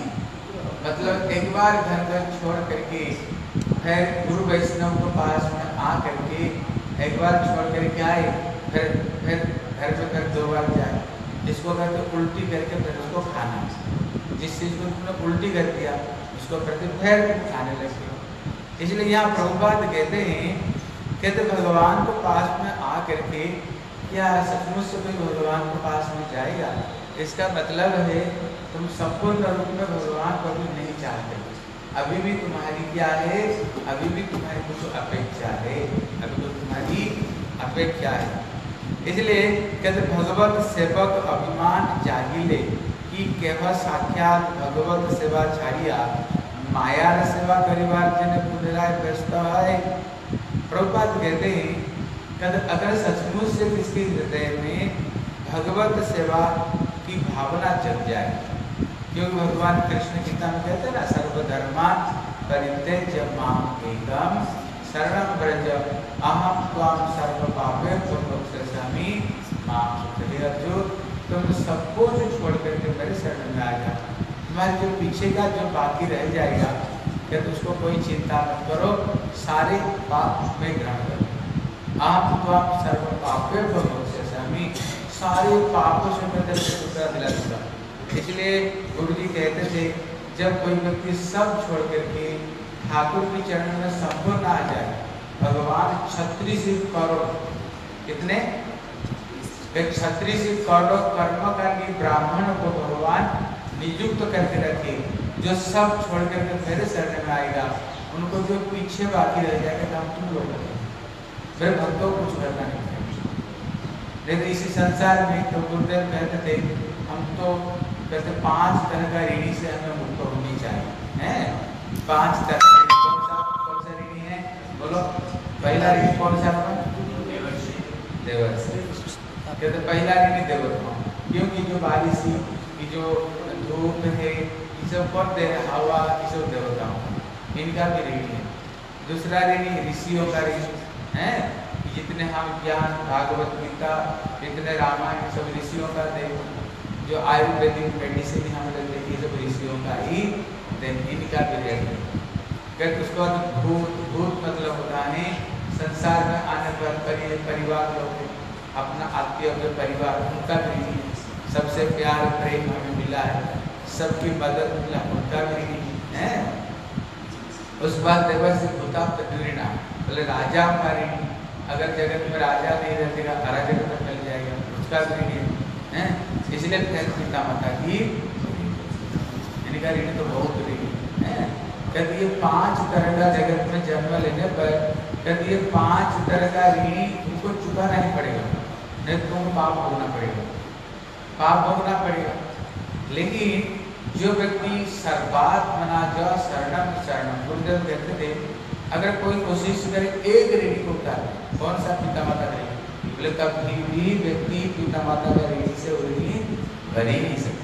[SPEAKER 3] मतलब एक बार घर पर छोड़ करके फिर गुरु वैष्णव को पास में आ करके एक बार छोड़ करके आए, फिर फिर घर पे फिर दो बार जाए, जिसको कहते उल्टी करके फिर उसको खाना। जिस चीज़ को तुमने उल्टी कर दिया उसको फिर फिर खाने लगे। इसलिए यहाँ प्रभुपाद कहते हैं, कहते भगवान को पास में आ करके क्या सचमुच से कोई भगवान को पास में जाएगा? इसका मतलब है तुम संपूर्ण रूप में भगवान को भी नहीं चाहते, अभी भी तुम्हारी क्या है, अभी भी तुम्हारी कुछ अपेक्षा है, अभी तो तुम्हारी अपेक्षा है। इसलिए कहते भगवत सेवक अभिमान जागिले कि केवल साक्षात भगवत सेवा छाड़िया माया सेवा करिवार जन पुनराय व्यस्त है। प्रभुपाद कहते हैं कहते अगर सचमुच से किसके हृदय में भगवत सेवा की भावना जग जाए, क्योंकि भगवान कृष्ण गीता में कहते हैं ना, सर्वधर्मान परित्यज्य माम एकम शरणं व्रज अहम त्वां सर्व पापेभ्यो मोक्षयिष्यामि मां शुचि। तुम सबको जो छोड़ करके मेरे शरण में आ जा, तुम्हारे जो पीछे का जो बाकी रह जाएगा क्या तो उसको कोई चिंता मत करो, सारे पाप में ग्रहण करो। आप त्वां सर्व पापेभ्यो मोक्षयिष्यामि, सारे पापों से मैं तेरे को छुटकारा दिला दूंगा। इसलिए गुरु जी कहते थे जब कोई व्यक्ति सब छोड़ करके ठाकुर के चरण में संपूर्ण आ जाए, भगवान छत्तीस करोड़ कितने एक छत्तीस करोड़ कर्मकांडी ब्राह्मण को भगवान नियुक्त करके रखे, जो सब छोड़ करके मेरे शरण में आएगा, उनको जो पीछे बाकी रह जाएगा हम तुम लोग मेरे भक्तों को कुछ करना नहीं। लेकिन इसी संसार में तो गुरुदेव कहते थे हम तो कहते पांच तरह का ऋणी से हमें मुक्त होनी चाहिए, हैं? पांच तरह कौन सा कौन सा ऋणी है बोलो? पहला ऋणी कौन सा है? देवर्षि। कहते पहला ऋणी देवता, क्योंकि जो बारिश की जो धूप है ये सब कौन दे रहे, हवा ये सब देवताओं, इनका भी ऋणी है। दूसरा ऋणी ऋषियों का ऋणी है, जितने हम ज्ञान भागवत गीता इतने रामायण सब ऋषियों का देव। जो आयुर्वेदिक मेडिसिन हम लोग देखिए सब ऋषियों का ही देन इनका भी रहता है। उसको भूत भूत मतलब होता है संसार में आने पर परि, परिवार लोग अपना आत्मीय के परिवार उनका भी सबसे प्यार प्रेम हमें मिला है, सबकी मदद मिला उनका भी है। उस बाद देवर्षि भूता प्रतिणा बोले राजा का ऋणी, अगर जगत में राजा नहीं रहेगा अराजक तो चल जाएगा उसका भी ऋणी है। इसलिए फिर पिता माता की इनका ऋणी तो बहुत ऋणी है। कहते ये पांच तरह का जगत में जन्म लेने पर कहते ये पांच तरह का ऋणी उनको चुकाना ही पड़ेगा, नहीं तो उनको पाप भोगना पड़ेगा, पाप भोगना पड़ेगा। लेकिन जो व्यक्ति सर्वात्मना जो शरणम शरणम गुरुदेव कहते थे अगर कोई कोशिश करे एक ऋणी को उतारे, कौन सा पिता माता ऋणी, बोले कभी भी व्यक्ति पिता माता का ऋणी से ऋणी बन ही नहीं सकता,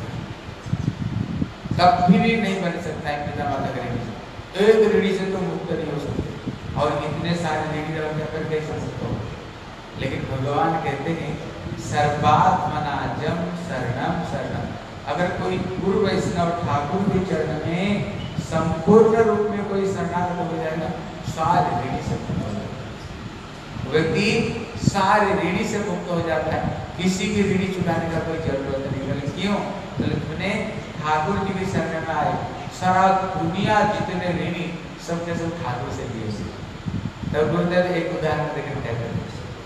[SPEAKER 3] कभी भी नहीं बन सकता है पिता माता का ऋणी। एक ऋणी से तो मुक्त नहीं हो सकते और इतने सारे ऋणी रहने पर कैसे मुक्त हो। लेकिन भगवान कहते हैं सर्वात्मना जम शरणम शरणम, अगर कोई गुरु वैष्णव ठाकुर के चरण में संपूर्ण रूप में कोई शरणागत हो जाएगा सारे ऋणी से मुक्त हो जाएगा। व्यक्ति सारे ऋणी से मुक्त हो जाता है, किसी की ऋणी चुकाने का कोई जरूरत नहीं। बोले क्यों, बोले तुमने ठाकुर जी के शरण में आए, सारा दुनिया जितने ऋणी सबके सब ठाकुर से लिए। तब गुरुदेव एक उदाहरण देकर कहते हैं,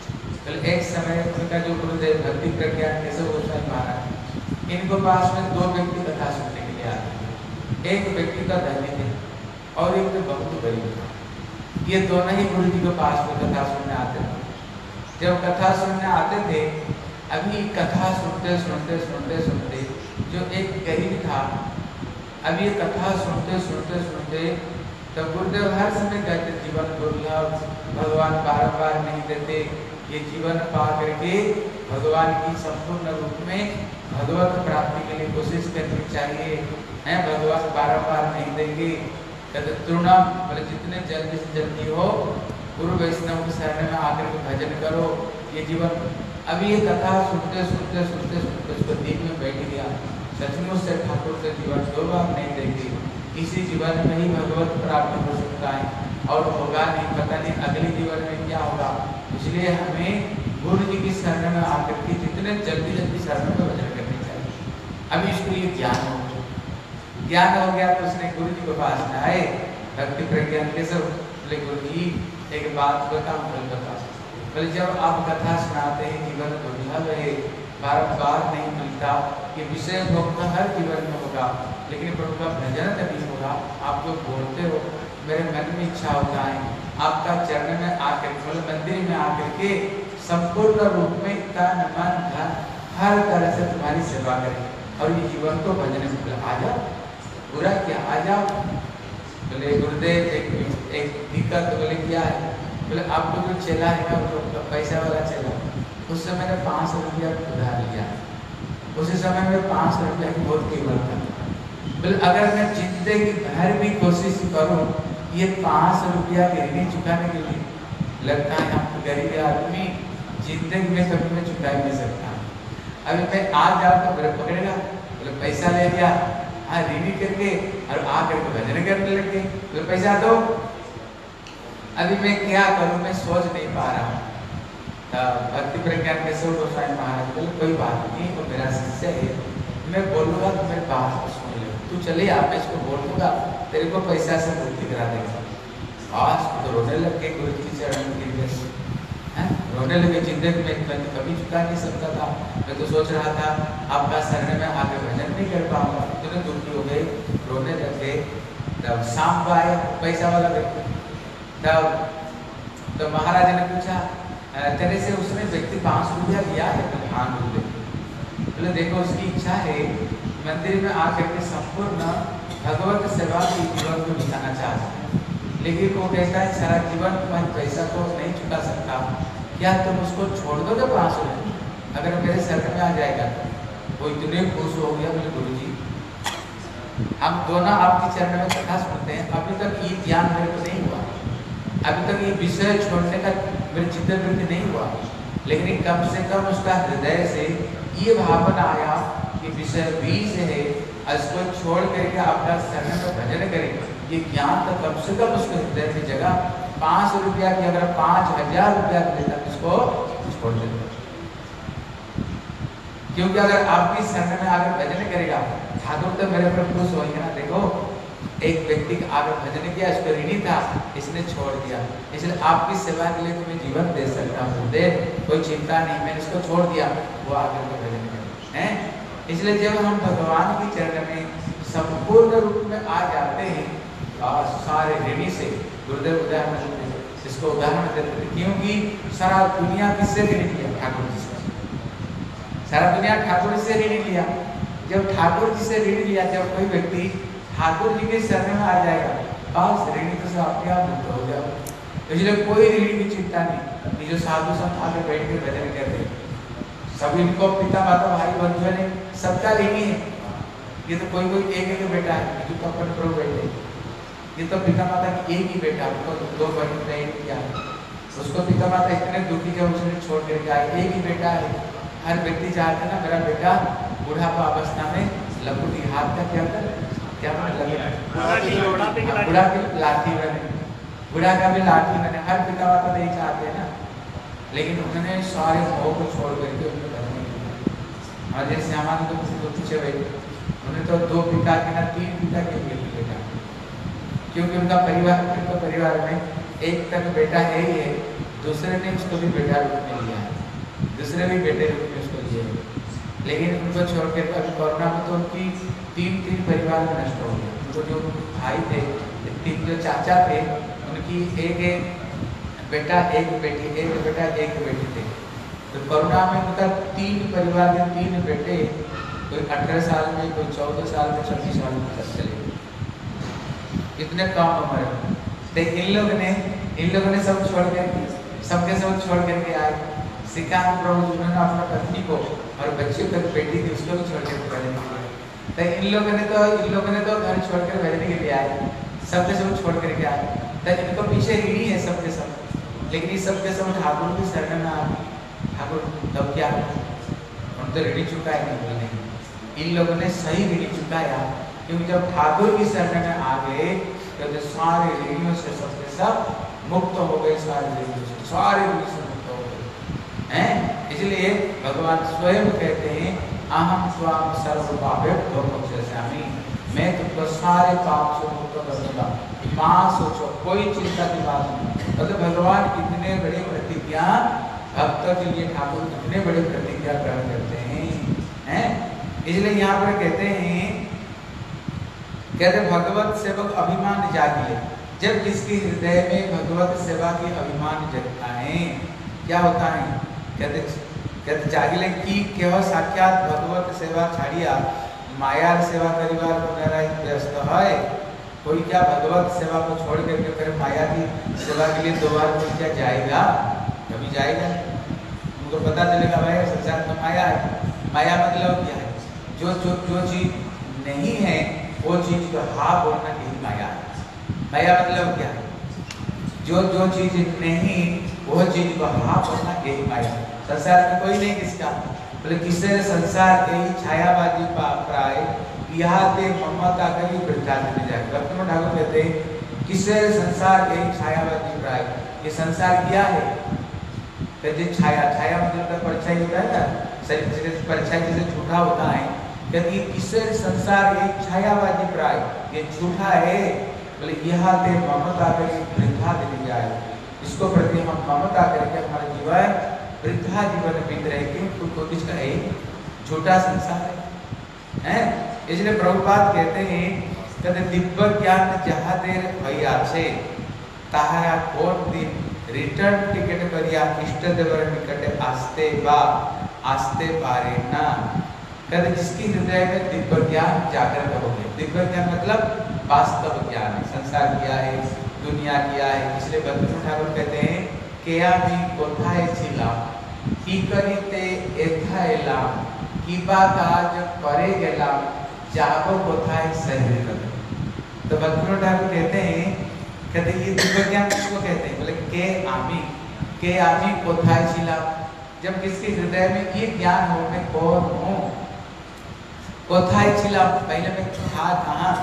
[SPEAKER 3] एक समय उनका जो गुरुदेव भक्ति प्रज्ञा केशव गोस्वामी महाराज, इनको पास में दो व्यक्ति कथा सुनने के लिए आते हैं। एक व्यक्ति का धनी थे और एक तो बहुत गरीब था। ये दोनों ही गुरु जी के पास में कथा सुनने आते थे। जब कथा सुनने आते थे, अभी कथा सुनते सुनते सुनते सुनते जो एक गरीब था, अभी ये कथा सुनते सुनते सुनते तब गुरुदेव हर समय कहते जीवन दुर्लभ, भगवान बार बार नहीं देते, ये जीवन पा करके भगवान की संपूर्ण रूप में भगवत प्राप्ति के लिए कोशिश करनी चाहिए है, भगवान बारंबार नहीं देंगे। कहते तृणम बोले जितने जल्दी से जल्दी हो गुरु वैष्णव के शरण में आकर के भजन करो, ये जीवन। अभी ये कथा सुनते सुनते सुनते सुनते उसको दिन में बैठ गया, सचमुच से ठाकुर के जीवन दो बार नहीं देंगे, इसी जीवन में ही भगवत प्राप्ति हो सकता है और होगा नहीं, पता नहीं अगले जीवन में क्या होगा। इसलिए हमें गुरु जी की शरण में आकर के जितने जल्दी जल्दी शरण में भजन करनी चाहिए। अभी इसको ये ज्ञान हो गया, ज्ञान हो गया तो उसने गुरु जी के पास में आए, भक्ति प्रज्ञा के सब बोले गुरु जी एक बात बताऊं, बोले बताओ। बोले जब आप कथा सुनाते हैं जीवन दुर्लभ है, बारंबार नहीं मिलता, ये विषय भोग का हर जीवन में होगा, लेकिन प्रभु का भजन कभी होगा। आप जो बोलते हो मेरे मन में इच्छा होता है आपका चरण में आकर के, मंदिर में आकर के संपूर्ण रूप में तन मन धन हर तरह से तुम्हारी सेवा करें और ये जीवन को भजन में बोला आ जाओ, बुरा क्या आ जाओ। बोले गुरुदेव एक एक दिक्कत, बोले क्या है, बोले आपको जो चेला है ना वो पैसा वाला चेला, उस समय मैंने पाँच सौ रुपया उधार लिया, उसी समय में पाँच सौ रुपया की बहुत कीमत था। बोले अगर मैं जिंदगी भर भी कोशिश करूं ये पाँच सौ रुपया गिरवी चुकाने के लिए, लगता है हम गरीब आदमी जिंदगी में कभी मैं चुका ही नहीं सकता। अभी मैं आ जाऊँ तो मेरे पकड़ेगा, बोले पैसा ले लिया, हाँ ऋणी करके और आ करके भजन करने लगे, बोले पैसा दो। अभी मैं क्या करूँ मैं सोच नहीं पा रहा हूँ। भक्ति प्रज्ञा केशव गोस्वामी महाराज बोले कोई बात नहीं, वो मेरा शिष्य है, मैं बोलूँगा तो मेरे बात को सुन ले, तू चले आप मैं इसको बोल दूंगा तेरे को पैसा से मुक्ति करा देगा। आज तो रोने लग गए गुरु जी चरण गिर गए, रोने लगे, जिंदगी में कभी चुका नहीं सकता था, मैं तो सोच रहा था आपका शरण में आगे भजन नहीं कर पाऊंगा, इतने दुखी हो गए, रोने लग गए। तब शाम को आया पैसा वाला व्यक्ति, तब तो महाराज ने पूछा तेरे से उसने व्यक्ति पाँच सौ रुपया लिया है, हाँ बोले देखो उसकी इच्छा है मंदिर में आकर के संपूर्ण भगवत सेवा की जीवन को बिताना चाहता है, लेकिन वो कहता है सारा जीवन तुम्हारे पैसा को नहीं चुका सकता, क्या तुम उसको छोड़ दोगे पाँच सौ रुपये अगर मेरे शरण में आ जाएगा। वो इतने खुश हो गया, बोले गुरु जी हम दोनों आपके चरण में कथा सुनते हैं, अभी तक ये ज्ञान मेरे को नहीं हुआ, अभी तक ये विषय छोड़ने का मेरे चित्त वृत्ति नहीं हुआ, लेकिन कम से कम उसका हृदय से ये भावना आया कि विषय बीज है, इसको छोड़ करके आपका शरण में भजन करें, ये ज्ञान तो कम से कम उसको हृदय की जगह पाँच सौ रुपया की अगर पाँच हजार रुपया मिलेगा उसको छोड़ देगा। क्योंकि अगर आपकी शरण में आकर भजन करेगा, ठाकुर तो मेरे पर खुश होंगे ना। देखो एक व्यक्ति का आगे भजन किया, इसको ऋणी था, इसने छोड़ दिया, इसलिए आपकी सेवा के लिए तुम्हें जीवन दे सकता हूँ, दे, कोई चिंता नहीं, मैंने इसको छोड़ दिया, वो आगे के भजन करे हैं। इसलिए जब हम भगवान की चरण में संपूर्ण रूप में आ जाते हैं, सारे ऋणी से, गुरुदेव उदाहरण इसको उदाहरण देते हैं, क्योंकि सारा दुनिया किससे ऋणी लिया? ठाकुर जी से। सारा दुनिया ठाकुर जी से ऋणी लिया। जब ठाकुर जी से ऋण लिया, जब कोई व्यक्ति ठाकुर जी के शरण में आ जाएगा, बस ऋणी तो से आपके आप मुक्त हो जाओ। इसलिए कोई ऋणी की चिंता नहीं कि जो साधु संत आके बैठ के भजन कर रहे, सब इनको पिता माता भाई बंधु ने सबका ऋणी है। ये तो कोई कोई एक एक बेटा है, ये तो अपन प्रभु बैठे, ये तो पिता माता की एक ही बेटा, उसको दो बहन नहीं किया, उसको पिता माता इतने दुखी जब उसने छोड़ करके आए, एक ही बेटा है। हर व्यक्ति चाहता है ना मेरा बेटा बुढ़ापा अवस्था में लंगोटी हाथ का क्या कर क्या बुढ़ा की लाठी बने, बुढ़ा का भी लाठी बने, हर पिता माता नहीं चाहते हैं ना। लेकिन उन्होंने सारे मोह को छोड़ करके उनको भजन किया। और जैसे हमारे तो किसी को पीछे बैठे, उन्हें तो दो पिता के ना तीन पिता के बेटा, क्योंकि उनका परिवार उनका परिवार में एक तक बेटा है ही है, दूसरे ने उसको भी बेटा रूप में लिया है, दूसरे भी बेटे रूप में उसको लिए, लेकिन उनको छोड़ के अभी कोरोना में तो उनकी तीन तीन परिवार में नष्ट हो गया। उनको जो भाई थे, तीन जो चाचा थे, उनकी एक एक बेटा एक बेटी, एक बेटा एक बेटी थे। तो कोरोना में उनका तीन परिवार के तीन बेटे, कोई अठारह साल में, कोई चौदह साल में, छब्बीस साल में तक चले, इतने कम उम्र में। तो इन लोगों ने इन लोगों ने सब छोड़ कर सबके सब छोड़ करके आए। श्रीकांत प्रभु जी ने अपना पत्नी को और बच्चे को बेटी थी उसको भी छोड़ कर भजन किया। तो इन लोगों ने तो इन लोगों ने तो घर छोड़कर भजन के लिए आए, सबके सब छोड़ करके आए। तो इनको पीछे ऋणी है सबके सब, लेकिन इस सबके सब ठाकुर की शरण में आ ठाकुर तब क्या उन तो ऋणी चुकाया नहीं बोले, इन लोगों ने सही ऋणी चुकाया। क्योंकि जब ठाकुर की शरण में आ गए तो सारे ऋणियों से सबके सब मुक्त हो गए, सारे ऋणियों से सारे ऋणी से मुक्त हो गए हैं। इसलिए भगवान स्वयं कहते हैं अहम स्वाम सर्व पापेभ्यो मोक्षयिष्यामि, मैं तुमको सारे पाप से मुक्त कर दूंगा, माँ सोचो, कोई चिंता की बात नहीं। मतलब भगवान कितने बड़े प्रतिज्ञा भक्तों के लिए ठाकुर कितने बड़े प्रतिज्ञा ग्रहण करते हैं हैं। इसलिए यहाँ पर कहते हैं, कहते भगवत सेवक अभिमान जागिए। जब किसके हृदय में भगवत सेवा की अभिमान जगता है क्या होता है? कहते कहते जागिले की केवल साक्षात भगवत सेवा छाड़िया माया सेवा करिवार पुनराय व्यस्त है। कोई क्या भगवत सेवा को छोड़ करके फिर माया की सेवा के लिए दोबारा कोई क्या जाएगा? कभी जाएगा नहीं। उनको पता चलेगा भाई संसार में माया है। माया मतलब क्या है? जो जो जो चीज नहीं है वो चीज को हाँ बोलना यही माया है। माया मतलब क्या है? जो जो चीज नहीं वो चीज को हाँ बोलना यही माया। संसार में कोई नहीं किसका, बोले किसे संसार के ही छायाबाजी प्राय यहाँ ते ममता करी वृद्धा में जाए। भक्तों ठाकुर कहते हैं किसे संसार के ही छायाबाजी प्राय, ये संसार क्या है? कहते छाया, छाया मतलब परछाई होता है ना, शरीर परछाई जैसे झूठा होता है। कहते किसे संसार एक छायाबाजी प्राय, ये झूठा है। बोले यहाँ ते ममता करी वृद्धा दिली जाए, इसको प्रति हम ममता करके हमारा जीवन वृद्धा जीवन बीत रहे कि उनको किसका है? झूठा संसार है, हैं? इसलिए प्रभुपाद कहते हैं, कहते दिव्य ज्ञान जहाँ देर भैया से ताहरा कौन दिन रिटर्न टिकट करिया इष्ट देवर निकट आस्ते बा आस्ते पारे ना। कहते जिसकी हृदय में दिव्य ज्ञान जागृत हो गए। दिव्य ज्ञान मतलब वास्तव ज्ञान है, संसार क्या है, दुनिया क्या है। इसलिए भक्तपुर ठाकुर कहते हैं केया भी कोथाए छिला की करीते एथा एलाम कीबा काज करे गेलाम जागो कोथाए शरीर कर। तो भक्तपुर ठाकुर कहते हैं, कहते ये दिव्य ज्ञान किसको कहते हैं? बोले के आमी के आमी कोथाए छिला। जब किसके हृदय में ये ज्ञान हो मैं कौन हूँ, कोथाई छिला पहले मैं था कहाँ,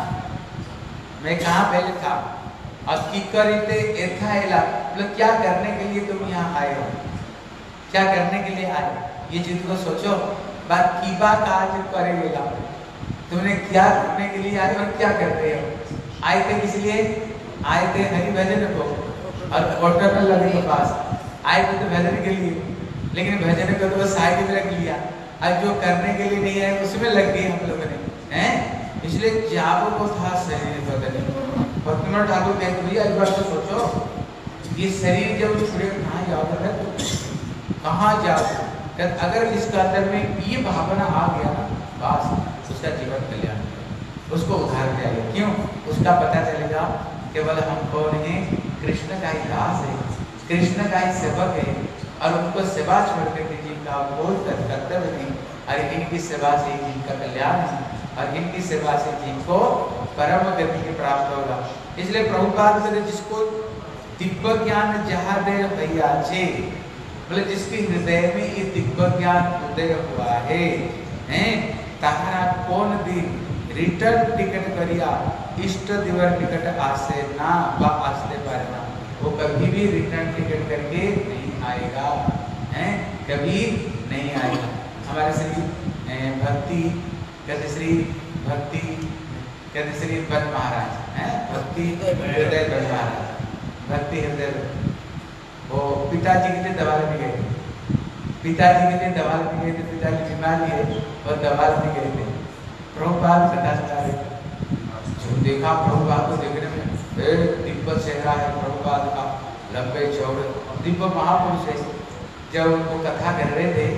[SPEAKER 3] मैं कहाँ पहले था, और की करीते एथा एला मतलब क्या करने के लिए तुम यहाँ आए हो, क्या करने के लिए आए, ये चीज को सोचो। बात कीबा काज करेगा, तुमने क्या करने के लिए आए और क्या कर रहे हो। आए थे किस लिए, आए थे हरि भजन को और क्वार्टर में लगे के पास आए थे तो भजन के लिए, लेकिन भजन को तो साइड में रख लिया, अब जो करने के लिए नहीं आए उसमें लग गए हम लोगों ने, हैं। इसलिए जाबो को था शरीर बदले। भक्तिमोहन ठाकुर कहते भैया एक बार तो सोचो, ये शरीर जब छुड़े कहाँ जाओगे, कहाँ जाओ। अगर इसका अंदर में ये भावना आ गया ना, बस उसका जीवन कल्याण, उसको उद्धार जाएगा। क्यों, उसका पता चलेगा केवल हम कौन हैं, कृष्ण का ही दास है, कृष्ण का ही सेवक है, और उनको सेवा छोड़ करके जिनका बोध कर कर्तव्य नहीं, और इनकी सेवा से जिनका कल्याण है, और इनकी सेवा से जिनको परम गति के प्राप्त होगा। इसलिए प्रभुपाद कहते जिसको दिव्य ज्ञान जहाँ दे भैया छे, बोले जिसके हृदय में ये दिव्य ज्ञान उदय हुआ है, हैं, तारा कौन दिन रिटर्न टिकट करिया इष्ट दिवर निकट आसे ना बा आस्ते पारना, वो कभी भी रिटर्न टिकट करके नहीं आएगा, हैं, कभी नहीं आएगा। हमारे श्री भक्ति कहते श्री भक्ति कहते श्री बन महाराज, हैं, भक्ति हृदय बन महाराज, भक्ति हृदय, वो पिताजी के लिए दवा लेने गए, पिताजी के लिए दवा लेने गए थे, पिताजी बीमार है और दवा लेने गए थे। प्रभुपाद कथा सुना रहे, जो देखा प्रभुपाद को देखने में दिव्य चेहरा है प्रभुपाद का, लंबे चौड़े दिव्य महापुरुष है। जब उनको कथा कर रहे थे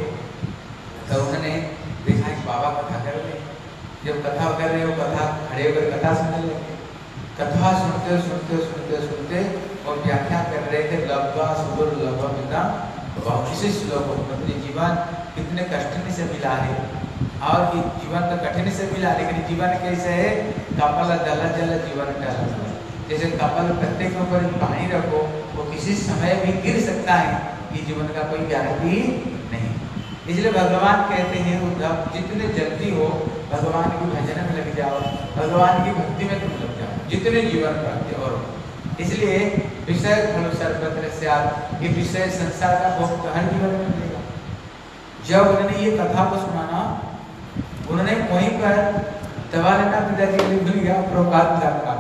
[SPEAKER 3] तो उन्होंने देखा कि बाबा कथा कर रहे हैं, जब कथा कर रहे हो कथा खड़े होकर कथा सुनने लगे, कथा सुनते सुनते सुनते सुनते और व्याख्या कर रहे थे लब्धा सुदुर लभा किसी श्लोक को, अपने जीवन कितने कठिन से मिला है, और ये जीवन तो कठिन से मिला, लेकिन जीवन कैसे है, कपल जल जल जीवन डाला, जैसे कपल पत्ते के ऊपर पानी रखो वो किसी समय भी गिर सकता है, ये जीवन का कोई गारंटी नहीं। इसलिए भगवान कहते हैं उद्धव जितने जल्दी हो भगवान की भजन में लग जाओ, भगवान की भक्ति में तुम लग जाओ, जितने जीवन प्राप्ति और। इसलिए विषय फल सर्वत्र से ये विषय संसार का भोग हर जीवन में मिलेगा। जब उन्होंने ये कथा को सुना ना, उन्होंने वहीं पर दवा लेना पिताजी के लिए भूल गया, प्रभुपाद का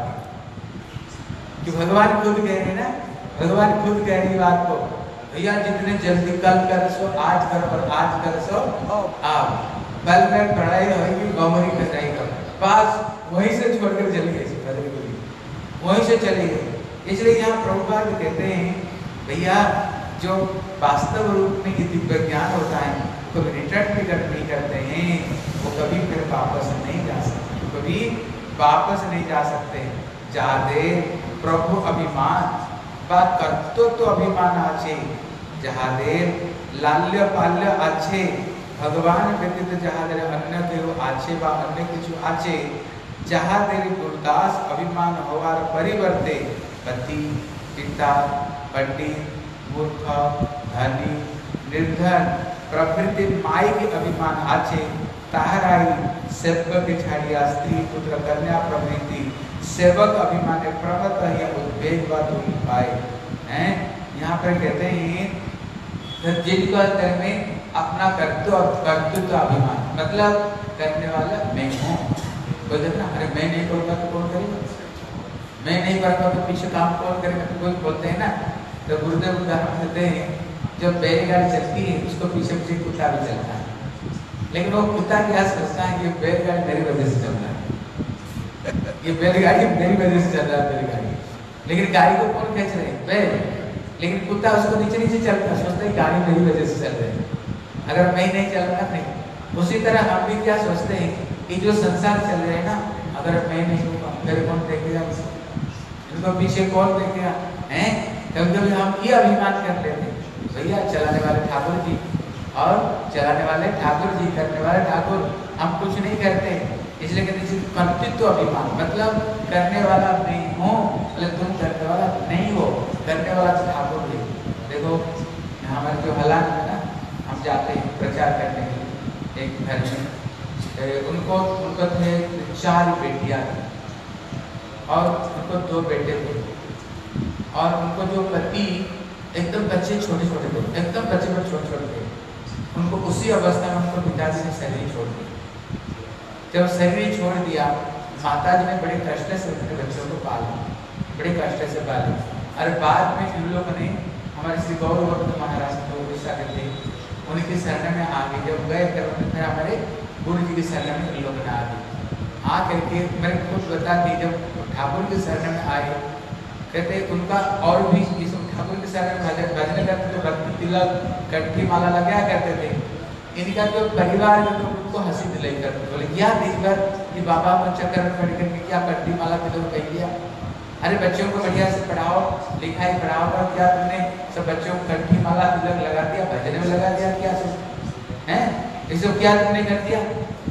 [SPEAKER 3] कि भगवान खुद कह रहे ना, भगवान खुद कह रही बात को, भैया जितने जल्दी कल कर सो आज कर, और आज कर सो आप, कल में पढ़ाई होगी गौमरी कटाई कर, बस वहीं से छोड़कर चली गई, वहीं से चले गए। इसलिए यहाँ प्रभुपाद कहते हैं भैया जो वास्तव रूप में ये दिव्य ज्ञान होता है तो रिटर्न टिकट नहीं करते हैं, वो कभी फिर वापस नहीं जा सकते, कभी वापस नहीं जा सकते। जादे प्रभु अभिमान बा कर्तव्य तो अभिमान आछे, जहादे लाल्य पाल्य आछे, भगवान व्यतीत जहादे अन्य केव आछे बा अन्य किछु आछे, जहादे गुरदास अभिमान होवार परिवर्ते पति पिता पंडित मूर्ख धनी निर्धन प्रभृति माई के अभिमान आछे, ताहराई सेवक की छाड़िया स्त्री पुत्र कन्या प्रभृति सेवक अभिमान प्रवत या उद्वेग पाए हैं। यहाँ पर कहते हैं जिनको अंदर में अपना कर्तव्य कर्तृत्व अभिमान, मतलब करने वाला मैं हूँ, कोई देखना अरे मैं नहीं करूँगा तो कौन करेगा, मैं नहीं करूँगा तो पीछे काम कौन करेगा, कोई बोलते हैं ना। तो गुरुदेव उदाहरण देते हैं जब बैलगाड़ी चलती है उसको पीछे पीछे कुत्ता भी चलता है, लेकिन वो कुत्ता क्या सोचता है कि बैलगाड़ी मेरी वजह से चल रहा है, ये बैलगाड़ी मेरी वजह से चल रहा है बैलगाड़ी, लेकिन गाड़ी को कौन खींच रहे हैं बैल, लेकिन कुत्ता उसको नीचे नीचे चलता है, सोचता है गाड़ी मेरी वजह से चल रही है, अगर मैं नहीं चल रहा नहीं। उसी तरह हम भी क्या सोचते हैं कि जो संसार चल रहे हैं ना, अगर मैं नहीं हूँ फिर कौन देखेगा, इनको पीछे कौन देखेगा हैं। कभी कभी हम ये अभिमान कर लेते हैं भैया चलाने वाले ठाकुर जी और चलाने वाले ठाकुर जी, करने वाले ठाकुर, हम कुछ नहीं करते। इसलिए कहते हैं कर्तृत्व अभिमान, मतलब करने वाला नहीं हो, मतलब तुम करने वाला नहीं हो, करने वाला तो ठाकुर जी। देखो हमारे जो हालात है ना, हम जाते हैं प्रचार करने के लिए, एक घर में उनको उनको थे चार बेटियां और उनको दो बेटे थे और उनको जो पति एकदम बच्चे छोटे छोटे थे, एकदम बच्चे बच्चे छोटे छोटे थे। उनको उसी अवस्था में उनको पिताजी ने शरीर छोड़ दिया। जब शरीर छोड़ दिया, माता जी ने बड़े कष्ट से अपने बच्चों को पाला, बड़े कष्ट से पाले। और बाद में इन लोगों ने हमारे श्री गौर भक्त महाराज जो उड़ीसा के थे, उनकी शरण में आ गए। जब गए तब फिर हमारे गुरु जी की शरण में इन लोगों ने आ गए। आ करके मेरे खुद बता दी, जब ठाकुर की शरण में आए, कहते उनका और भी इस ठाकुर की शरण में भजन भजन करते तो भक्ति तिलक कटकी माला लगाया करते थे। इनका जो परिवार जो तो उनको हंसी दिलाई करते, बोले क्या देखकर कि बाबा को चक्कर में पड़ करके क्या कटकी माला तिलक कह दिया। अरे बच्चों को बढ़िया से पढ़ाओ लिखाई पढ़ाओ, और क्या तुमने सब बच्चों को कटकी माला तिलक लगा दिया, भजन में लगा दिया, क्या सब है इसको क्या तुमने कर दिया।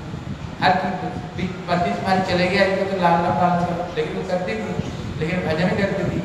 [SPEAKER 3] हर पति तुम्हारे चले गया, इनको तो लाल लाल लेकिन वो करती थी, लेकिन भजन करती थी।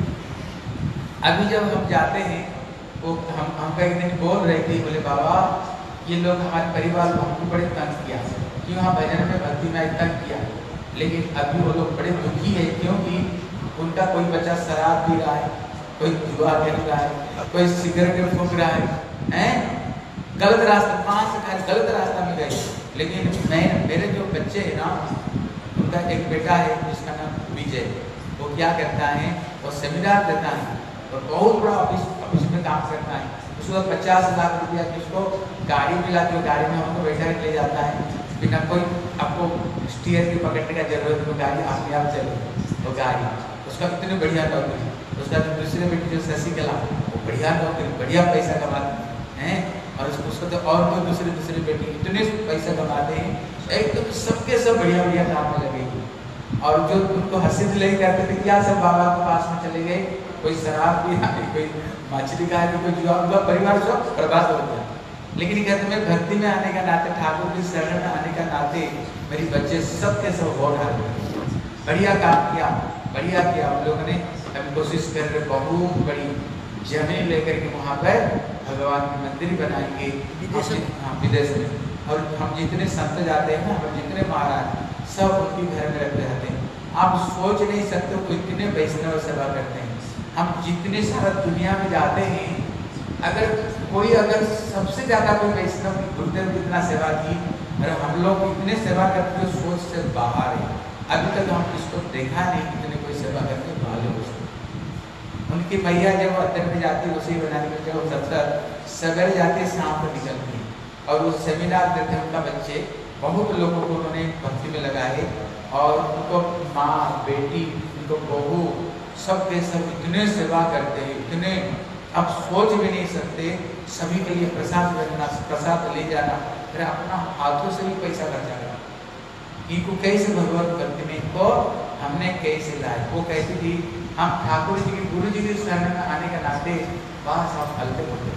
[SPEAKER 3] अभी जब हम जाते हैं वो हम हम एक दिन बोल रहे थे, बोले बाबा ये लोग हमारे परिवार को हमको बड़े तंग किया, क्यों हम भजन में भक्ति में तंग किया। लेकिन अभी वो लोग बड़े दुखी है, क्योंकि उनका कोई बच्चा शराब पी रहा है, कोई जुआ खेल रहा है, कोई सिगरेट फूंक रहा है, हैं गलत रास्ता पाँच से खाए गलत रास्ता में गए। लेकिन मैं मेरे जो बच्चे हैं ना, उनका एक बेटा है जिसका नाम विजय, वो क्या करता है, वो सेमिनार देता है और बहुत बड़ा ऑफिस ऑफिस में काम करता है। उसको पचास लाख रुपया जिसको गाड़ी मिला, जो गाड़ी में हमको बैठा के ले जाता है, बिना कोई आपको स्टीयर की पकड़ने का जरूरत नहीं, गाड़ी अपने आप चले वो गाड़ी। उसका कितनी बढ़िया नौकरी, उसका जो दूसरे बेटी जो शशिकला वो बढ़िया नौकरी बढ़िया पैसा कमाती हैं, और उसको उसको तो और तो दूसरे दूसरे बेटी इतने पैसा कमाते हैं, एकदम तो सबके सब बढ़िया बढ़िया काम में लगेगी। और जो उनको हंसी दिलाई करते थे, क्या सब बाबा के पास में चले गए, कोई शराब पी रहा है, कोई मछली खा रही, कोई जुआ, उनका परिवार सब बर्बाद हो गया। लेकिन कहते मैं भक्ति में आने का नाते, ठाकुर की शरण में आने का नाते मेरे बच्चे सबके सब बहुत हार गए। बढ़िया काम किया, बढ़िया किया। हम लोगों ने हम कोशिश कर रहे, बहुत बड़ी जमीन लेकर के वहाँ पर भगवान की मंदिर बनाएंगे विदेश में, हाँ विदेश में। और हम जितने संत जाते हैं ना, हम जितने महाराज सब उनके घर में रहते रहते हैं। आप सोच नहीं सकते वो इतने वैष्णव सेवा करते हैं। हम जितने सारा दुनिया में जाते हैं, अगर कोई अगर सबसे ज़्यादा कोई वैष्णव गुरुदेव कितना सेवा की, और हम लोग इतने सेवा करते हैं सोच से बाहर है। अभी तक हम किसको देखा नहीं कितने कोई सेवा करते वाले हो। उनकी मैया जब अंदर में जाती है उसी बनाने में जब सत्तर सवेरे जाते शाम को निकलती, और वो सेमिनार देते उनका बच्चे बहुत लोगों को उन्होंने भक्ति में लगाए, और उनको माँ बेटी उनको बहू सब के सब इतने सेवा करते हैं, इतने आप सोच भी नहीं सकते। सभी के लिए प्रसाद रखना, प्रसाद ले जाना, फिर अपना हाथों से भी पैसा खर्चा करना। इनको कैसे भगवत भक्ति में इनको हमने कैसे लाए। वो कहती थी हम ठाकुर जी की गुरु जी की शरण में आने के नाते बस हम फलते बोलते,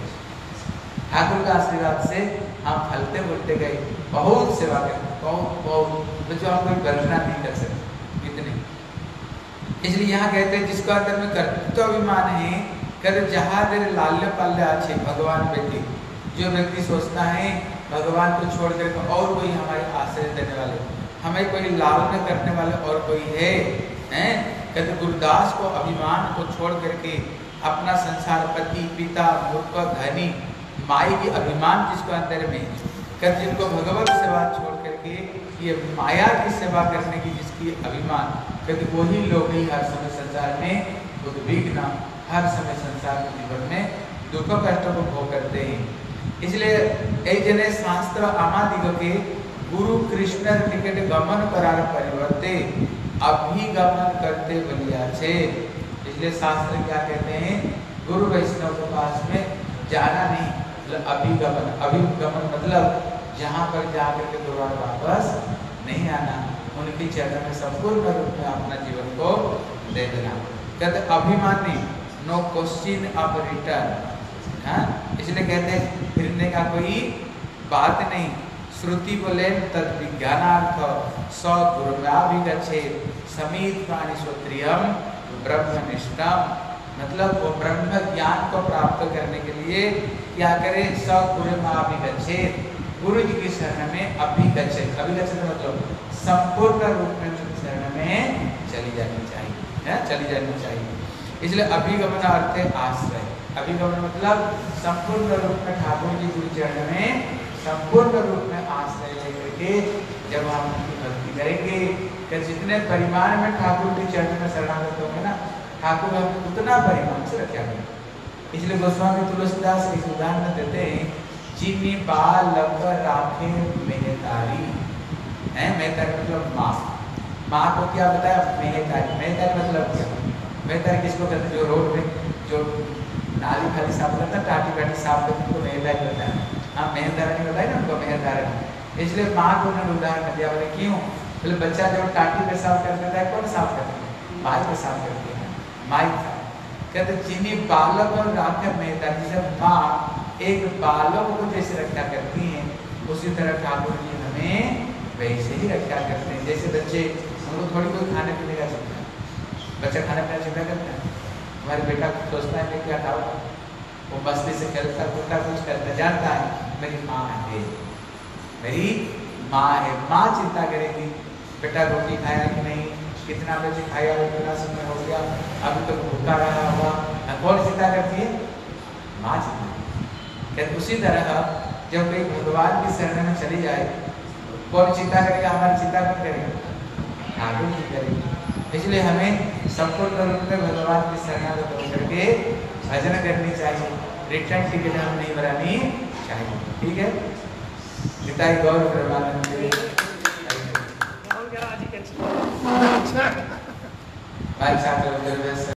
[SPEAKER 3] ठाकुर का आशीर्वाद से हम फलते बोलते गए, बहुत सेवा करते, बहुत बहुत जो हम कोई कल्पना नहीं कर सकते इतने। इसलिए यहाँ कहते हैं जिसको अंदर में कर्तृत्व अभिमान है, कहते जहाँ तेरे लाल्य पाल्य अच्छे भगवान बेटे। जो व्यक्ति सोचता है भगवान को छोड़ कर और कोई हमारे आश्रय देने वाले, हमें कोई लालना करने वाले और कोई है, हैं? कहते गुरुदास को अभिमान को छोड़ करके अपना संसार पति पिता मूर्ख धनी माई की अभिमान जिसको अंदर में, कहते जिनको भगवत सेवा छोड़ करके ये माया की सेवा करने की जिसकी अभिमान, कहते वही लोग ही हर समय संसार में उद्विग्न, हर समय संसार के जीवन में दुख कष्टों को भोग करते हैं। इसलिए एक जने शास्त्र आमादिगो के गुरु कृष्ण निकट गमन करार परिवर्ते अभिगमन करते बलिया छे। इसलिए शास्त्र क्या कहते हैं, गुरु वैष्णव के पास में जाना नहीं, मतलब अभिगमन। अभिगमन मतलब जहाँ पर जाकर के दोबारा वापस नहीं आना, उनके चरण में संपूर्ण रूप में अपना जीवन को दे देना। कहते अभिमानी नो क्वेश्चन ऑफ रिटर्न, हाँ इसलिए कहते हैं फिरने का कोई बात नहीं। श्रुति बोले तद विज्ञानार्थ स गुरुव्याभिगच्छे समीत प्राणी श्रोत्रियम ब्रह्मनिष्ठम, मतलब वो ब्रह्म ज्ञान को प्राप्त करने के लिए क्या करे, स गुरुव्याभिगच्छे गुरु जी की शरण में अभिगच्छति, अभिगच्छति मतलब संपूर्ण रूप में शरण में चली जानी चाहिए, है चली जानी चाहिए। इसलिए अभिगमन अर्थ है आश्रय। अभिगमन मतलब संपूर्ण रूप में ठाकुर जी गुरु चरण में संपूर्ण रूप में आश्रय लेकर के जब हम उनकी भक्ति करेंगे कि जितने परिमाण में ठाकुर के चरण में शरणागत होंगे ना, ठाकुर हमें उतना परिमाण से रक्षा करेंगे। इसलिए गोस्वामी तुलसीदास एक उदाहरण देते हैं, चीनी बाल लंबर राखे मेहतारी, है मेहतारी मतलब माँ, माँ को क्या बताया मेहतारी, मेहतारी मतलब क्या, मेहतारी किसको कहते हैं, जो रोड पे जो नाली खाली साफ करता है, टाटी बाटी साफ करते हैं, तो मेहतारी बताया। हाँ मेहतारी बताई ना उनको मेहतारी। इसलिए माँ को उन्होंने उदाहरण दिया, बोले क्यों, बोले बच्चा जब टाटी पे साफ कर देता है कौन साफ करते हैं, माई पे साफ करते हैं, माई साफ कहते चीनी बालक और राखे मेहतारी। जब माँ एक बालक को जैसे रक्षा करती हैं उसी तरह ठाकुर जी हमें वैसे ही रक्षा करते हैं। जैसे बच्चे उनको थोड़ी कोई खाने पीने का चिंता, बच्चा खाने पीने चिंता करता है, हमारे बेटा सोचता है कि हटाओ, वो मस्ती से खेलता कूदता कुछ करता, जानता है मेरी माँ है, मेरी माँ है, माँ चिंता करेगी बेटा रोटी खाया कि नहीं, कितना बजे खाया, कितना समय हो गया, अभी तो भूखा रहा हुआ, कौन चिंता करती है, माँ चिंता। कहते उसी तरह जब कोई भगवान की शरण में चली जाए कौन चिंता करेगा, हमारी चिंता कौन करेगा, ठाकुर जी करेंगे। इसलिए हमें संपूर्ण रूप में भगवान की शरणागत होकर के भजन करनी चाहिए, रिटर्न टिकट हम नहीं बनानी चाहिए, ठीक है। पिता गौर परमानंद
[SPEAKER 4] राहुल कह रहा आज ही कैंसिल।
[SPEAKER 3] भाई साहब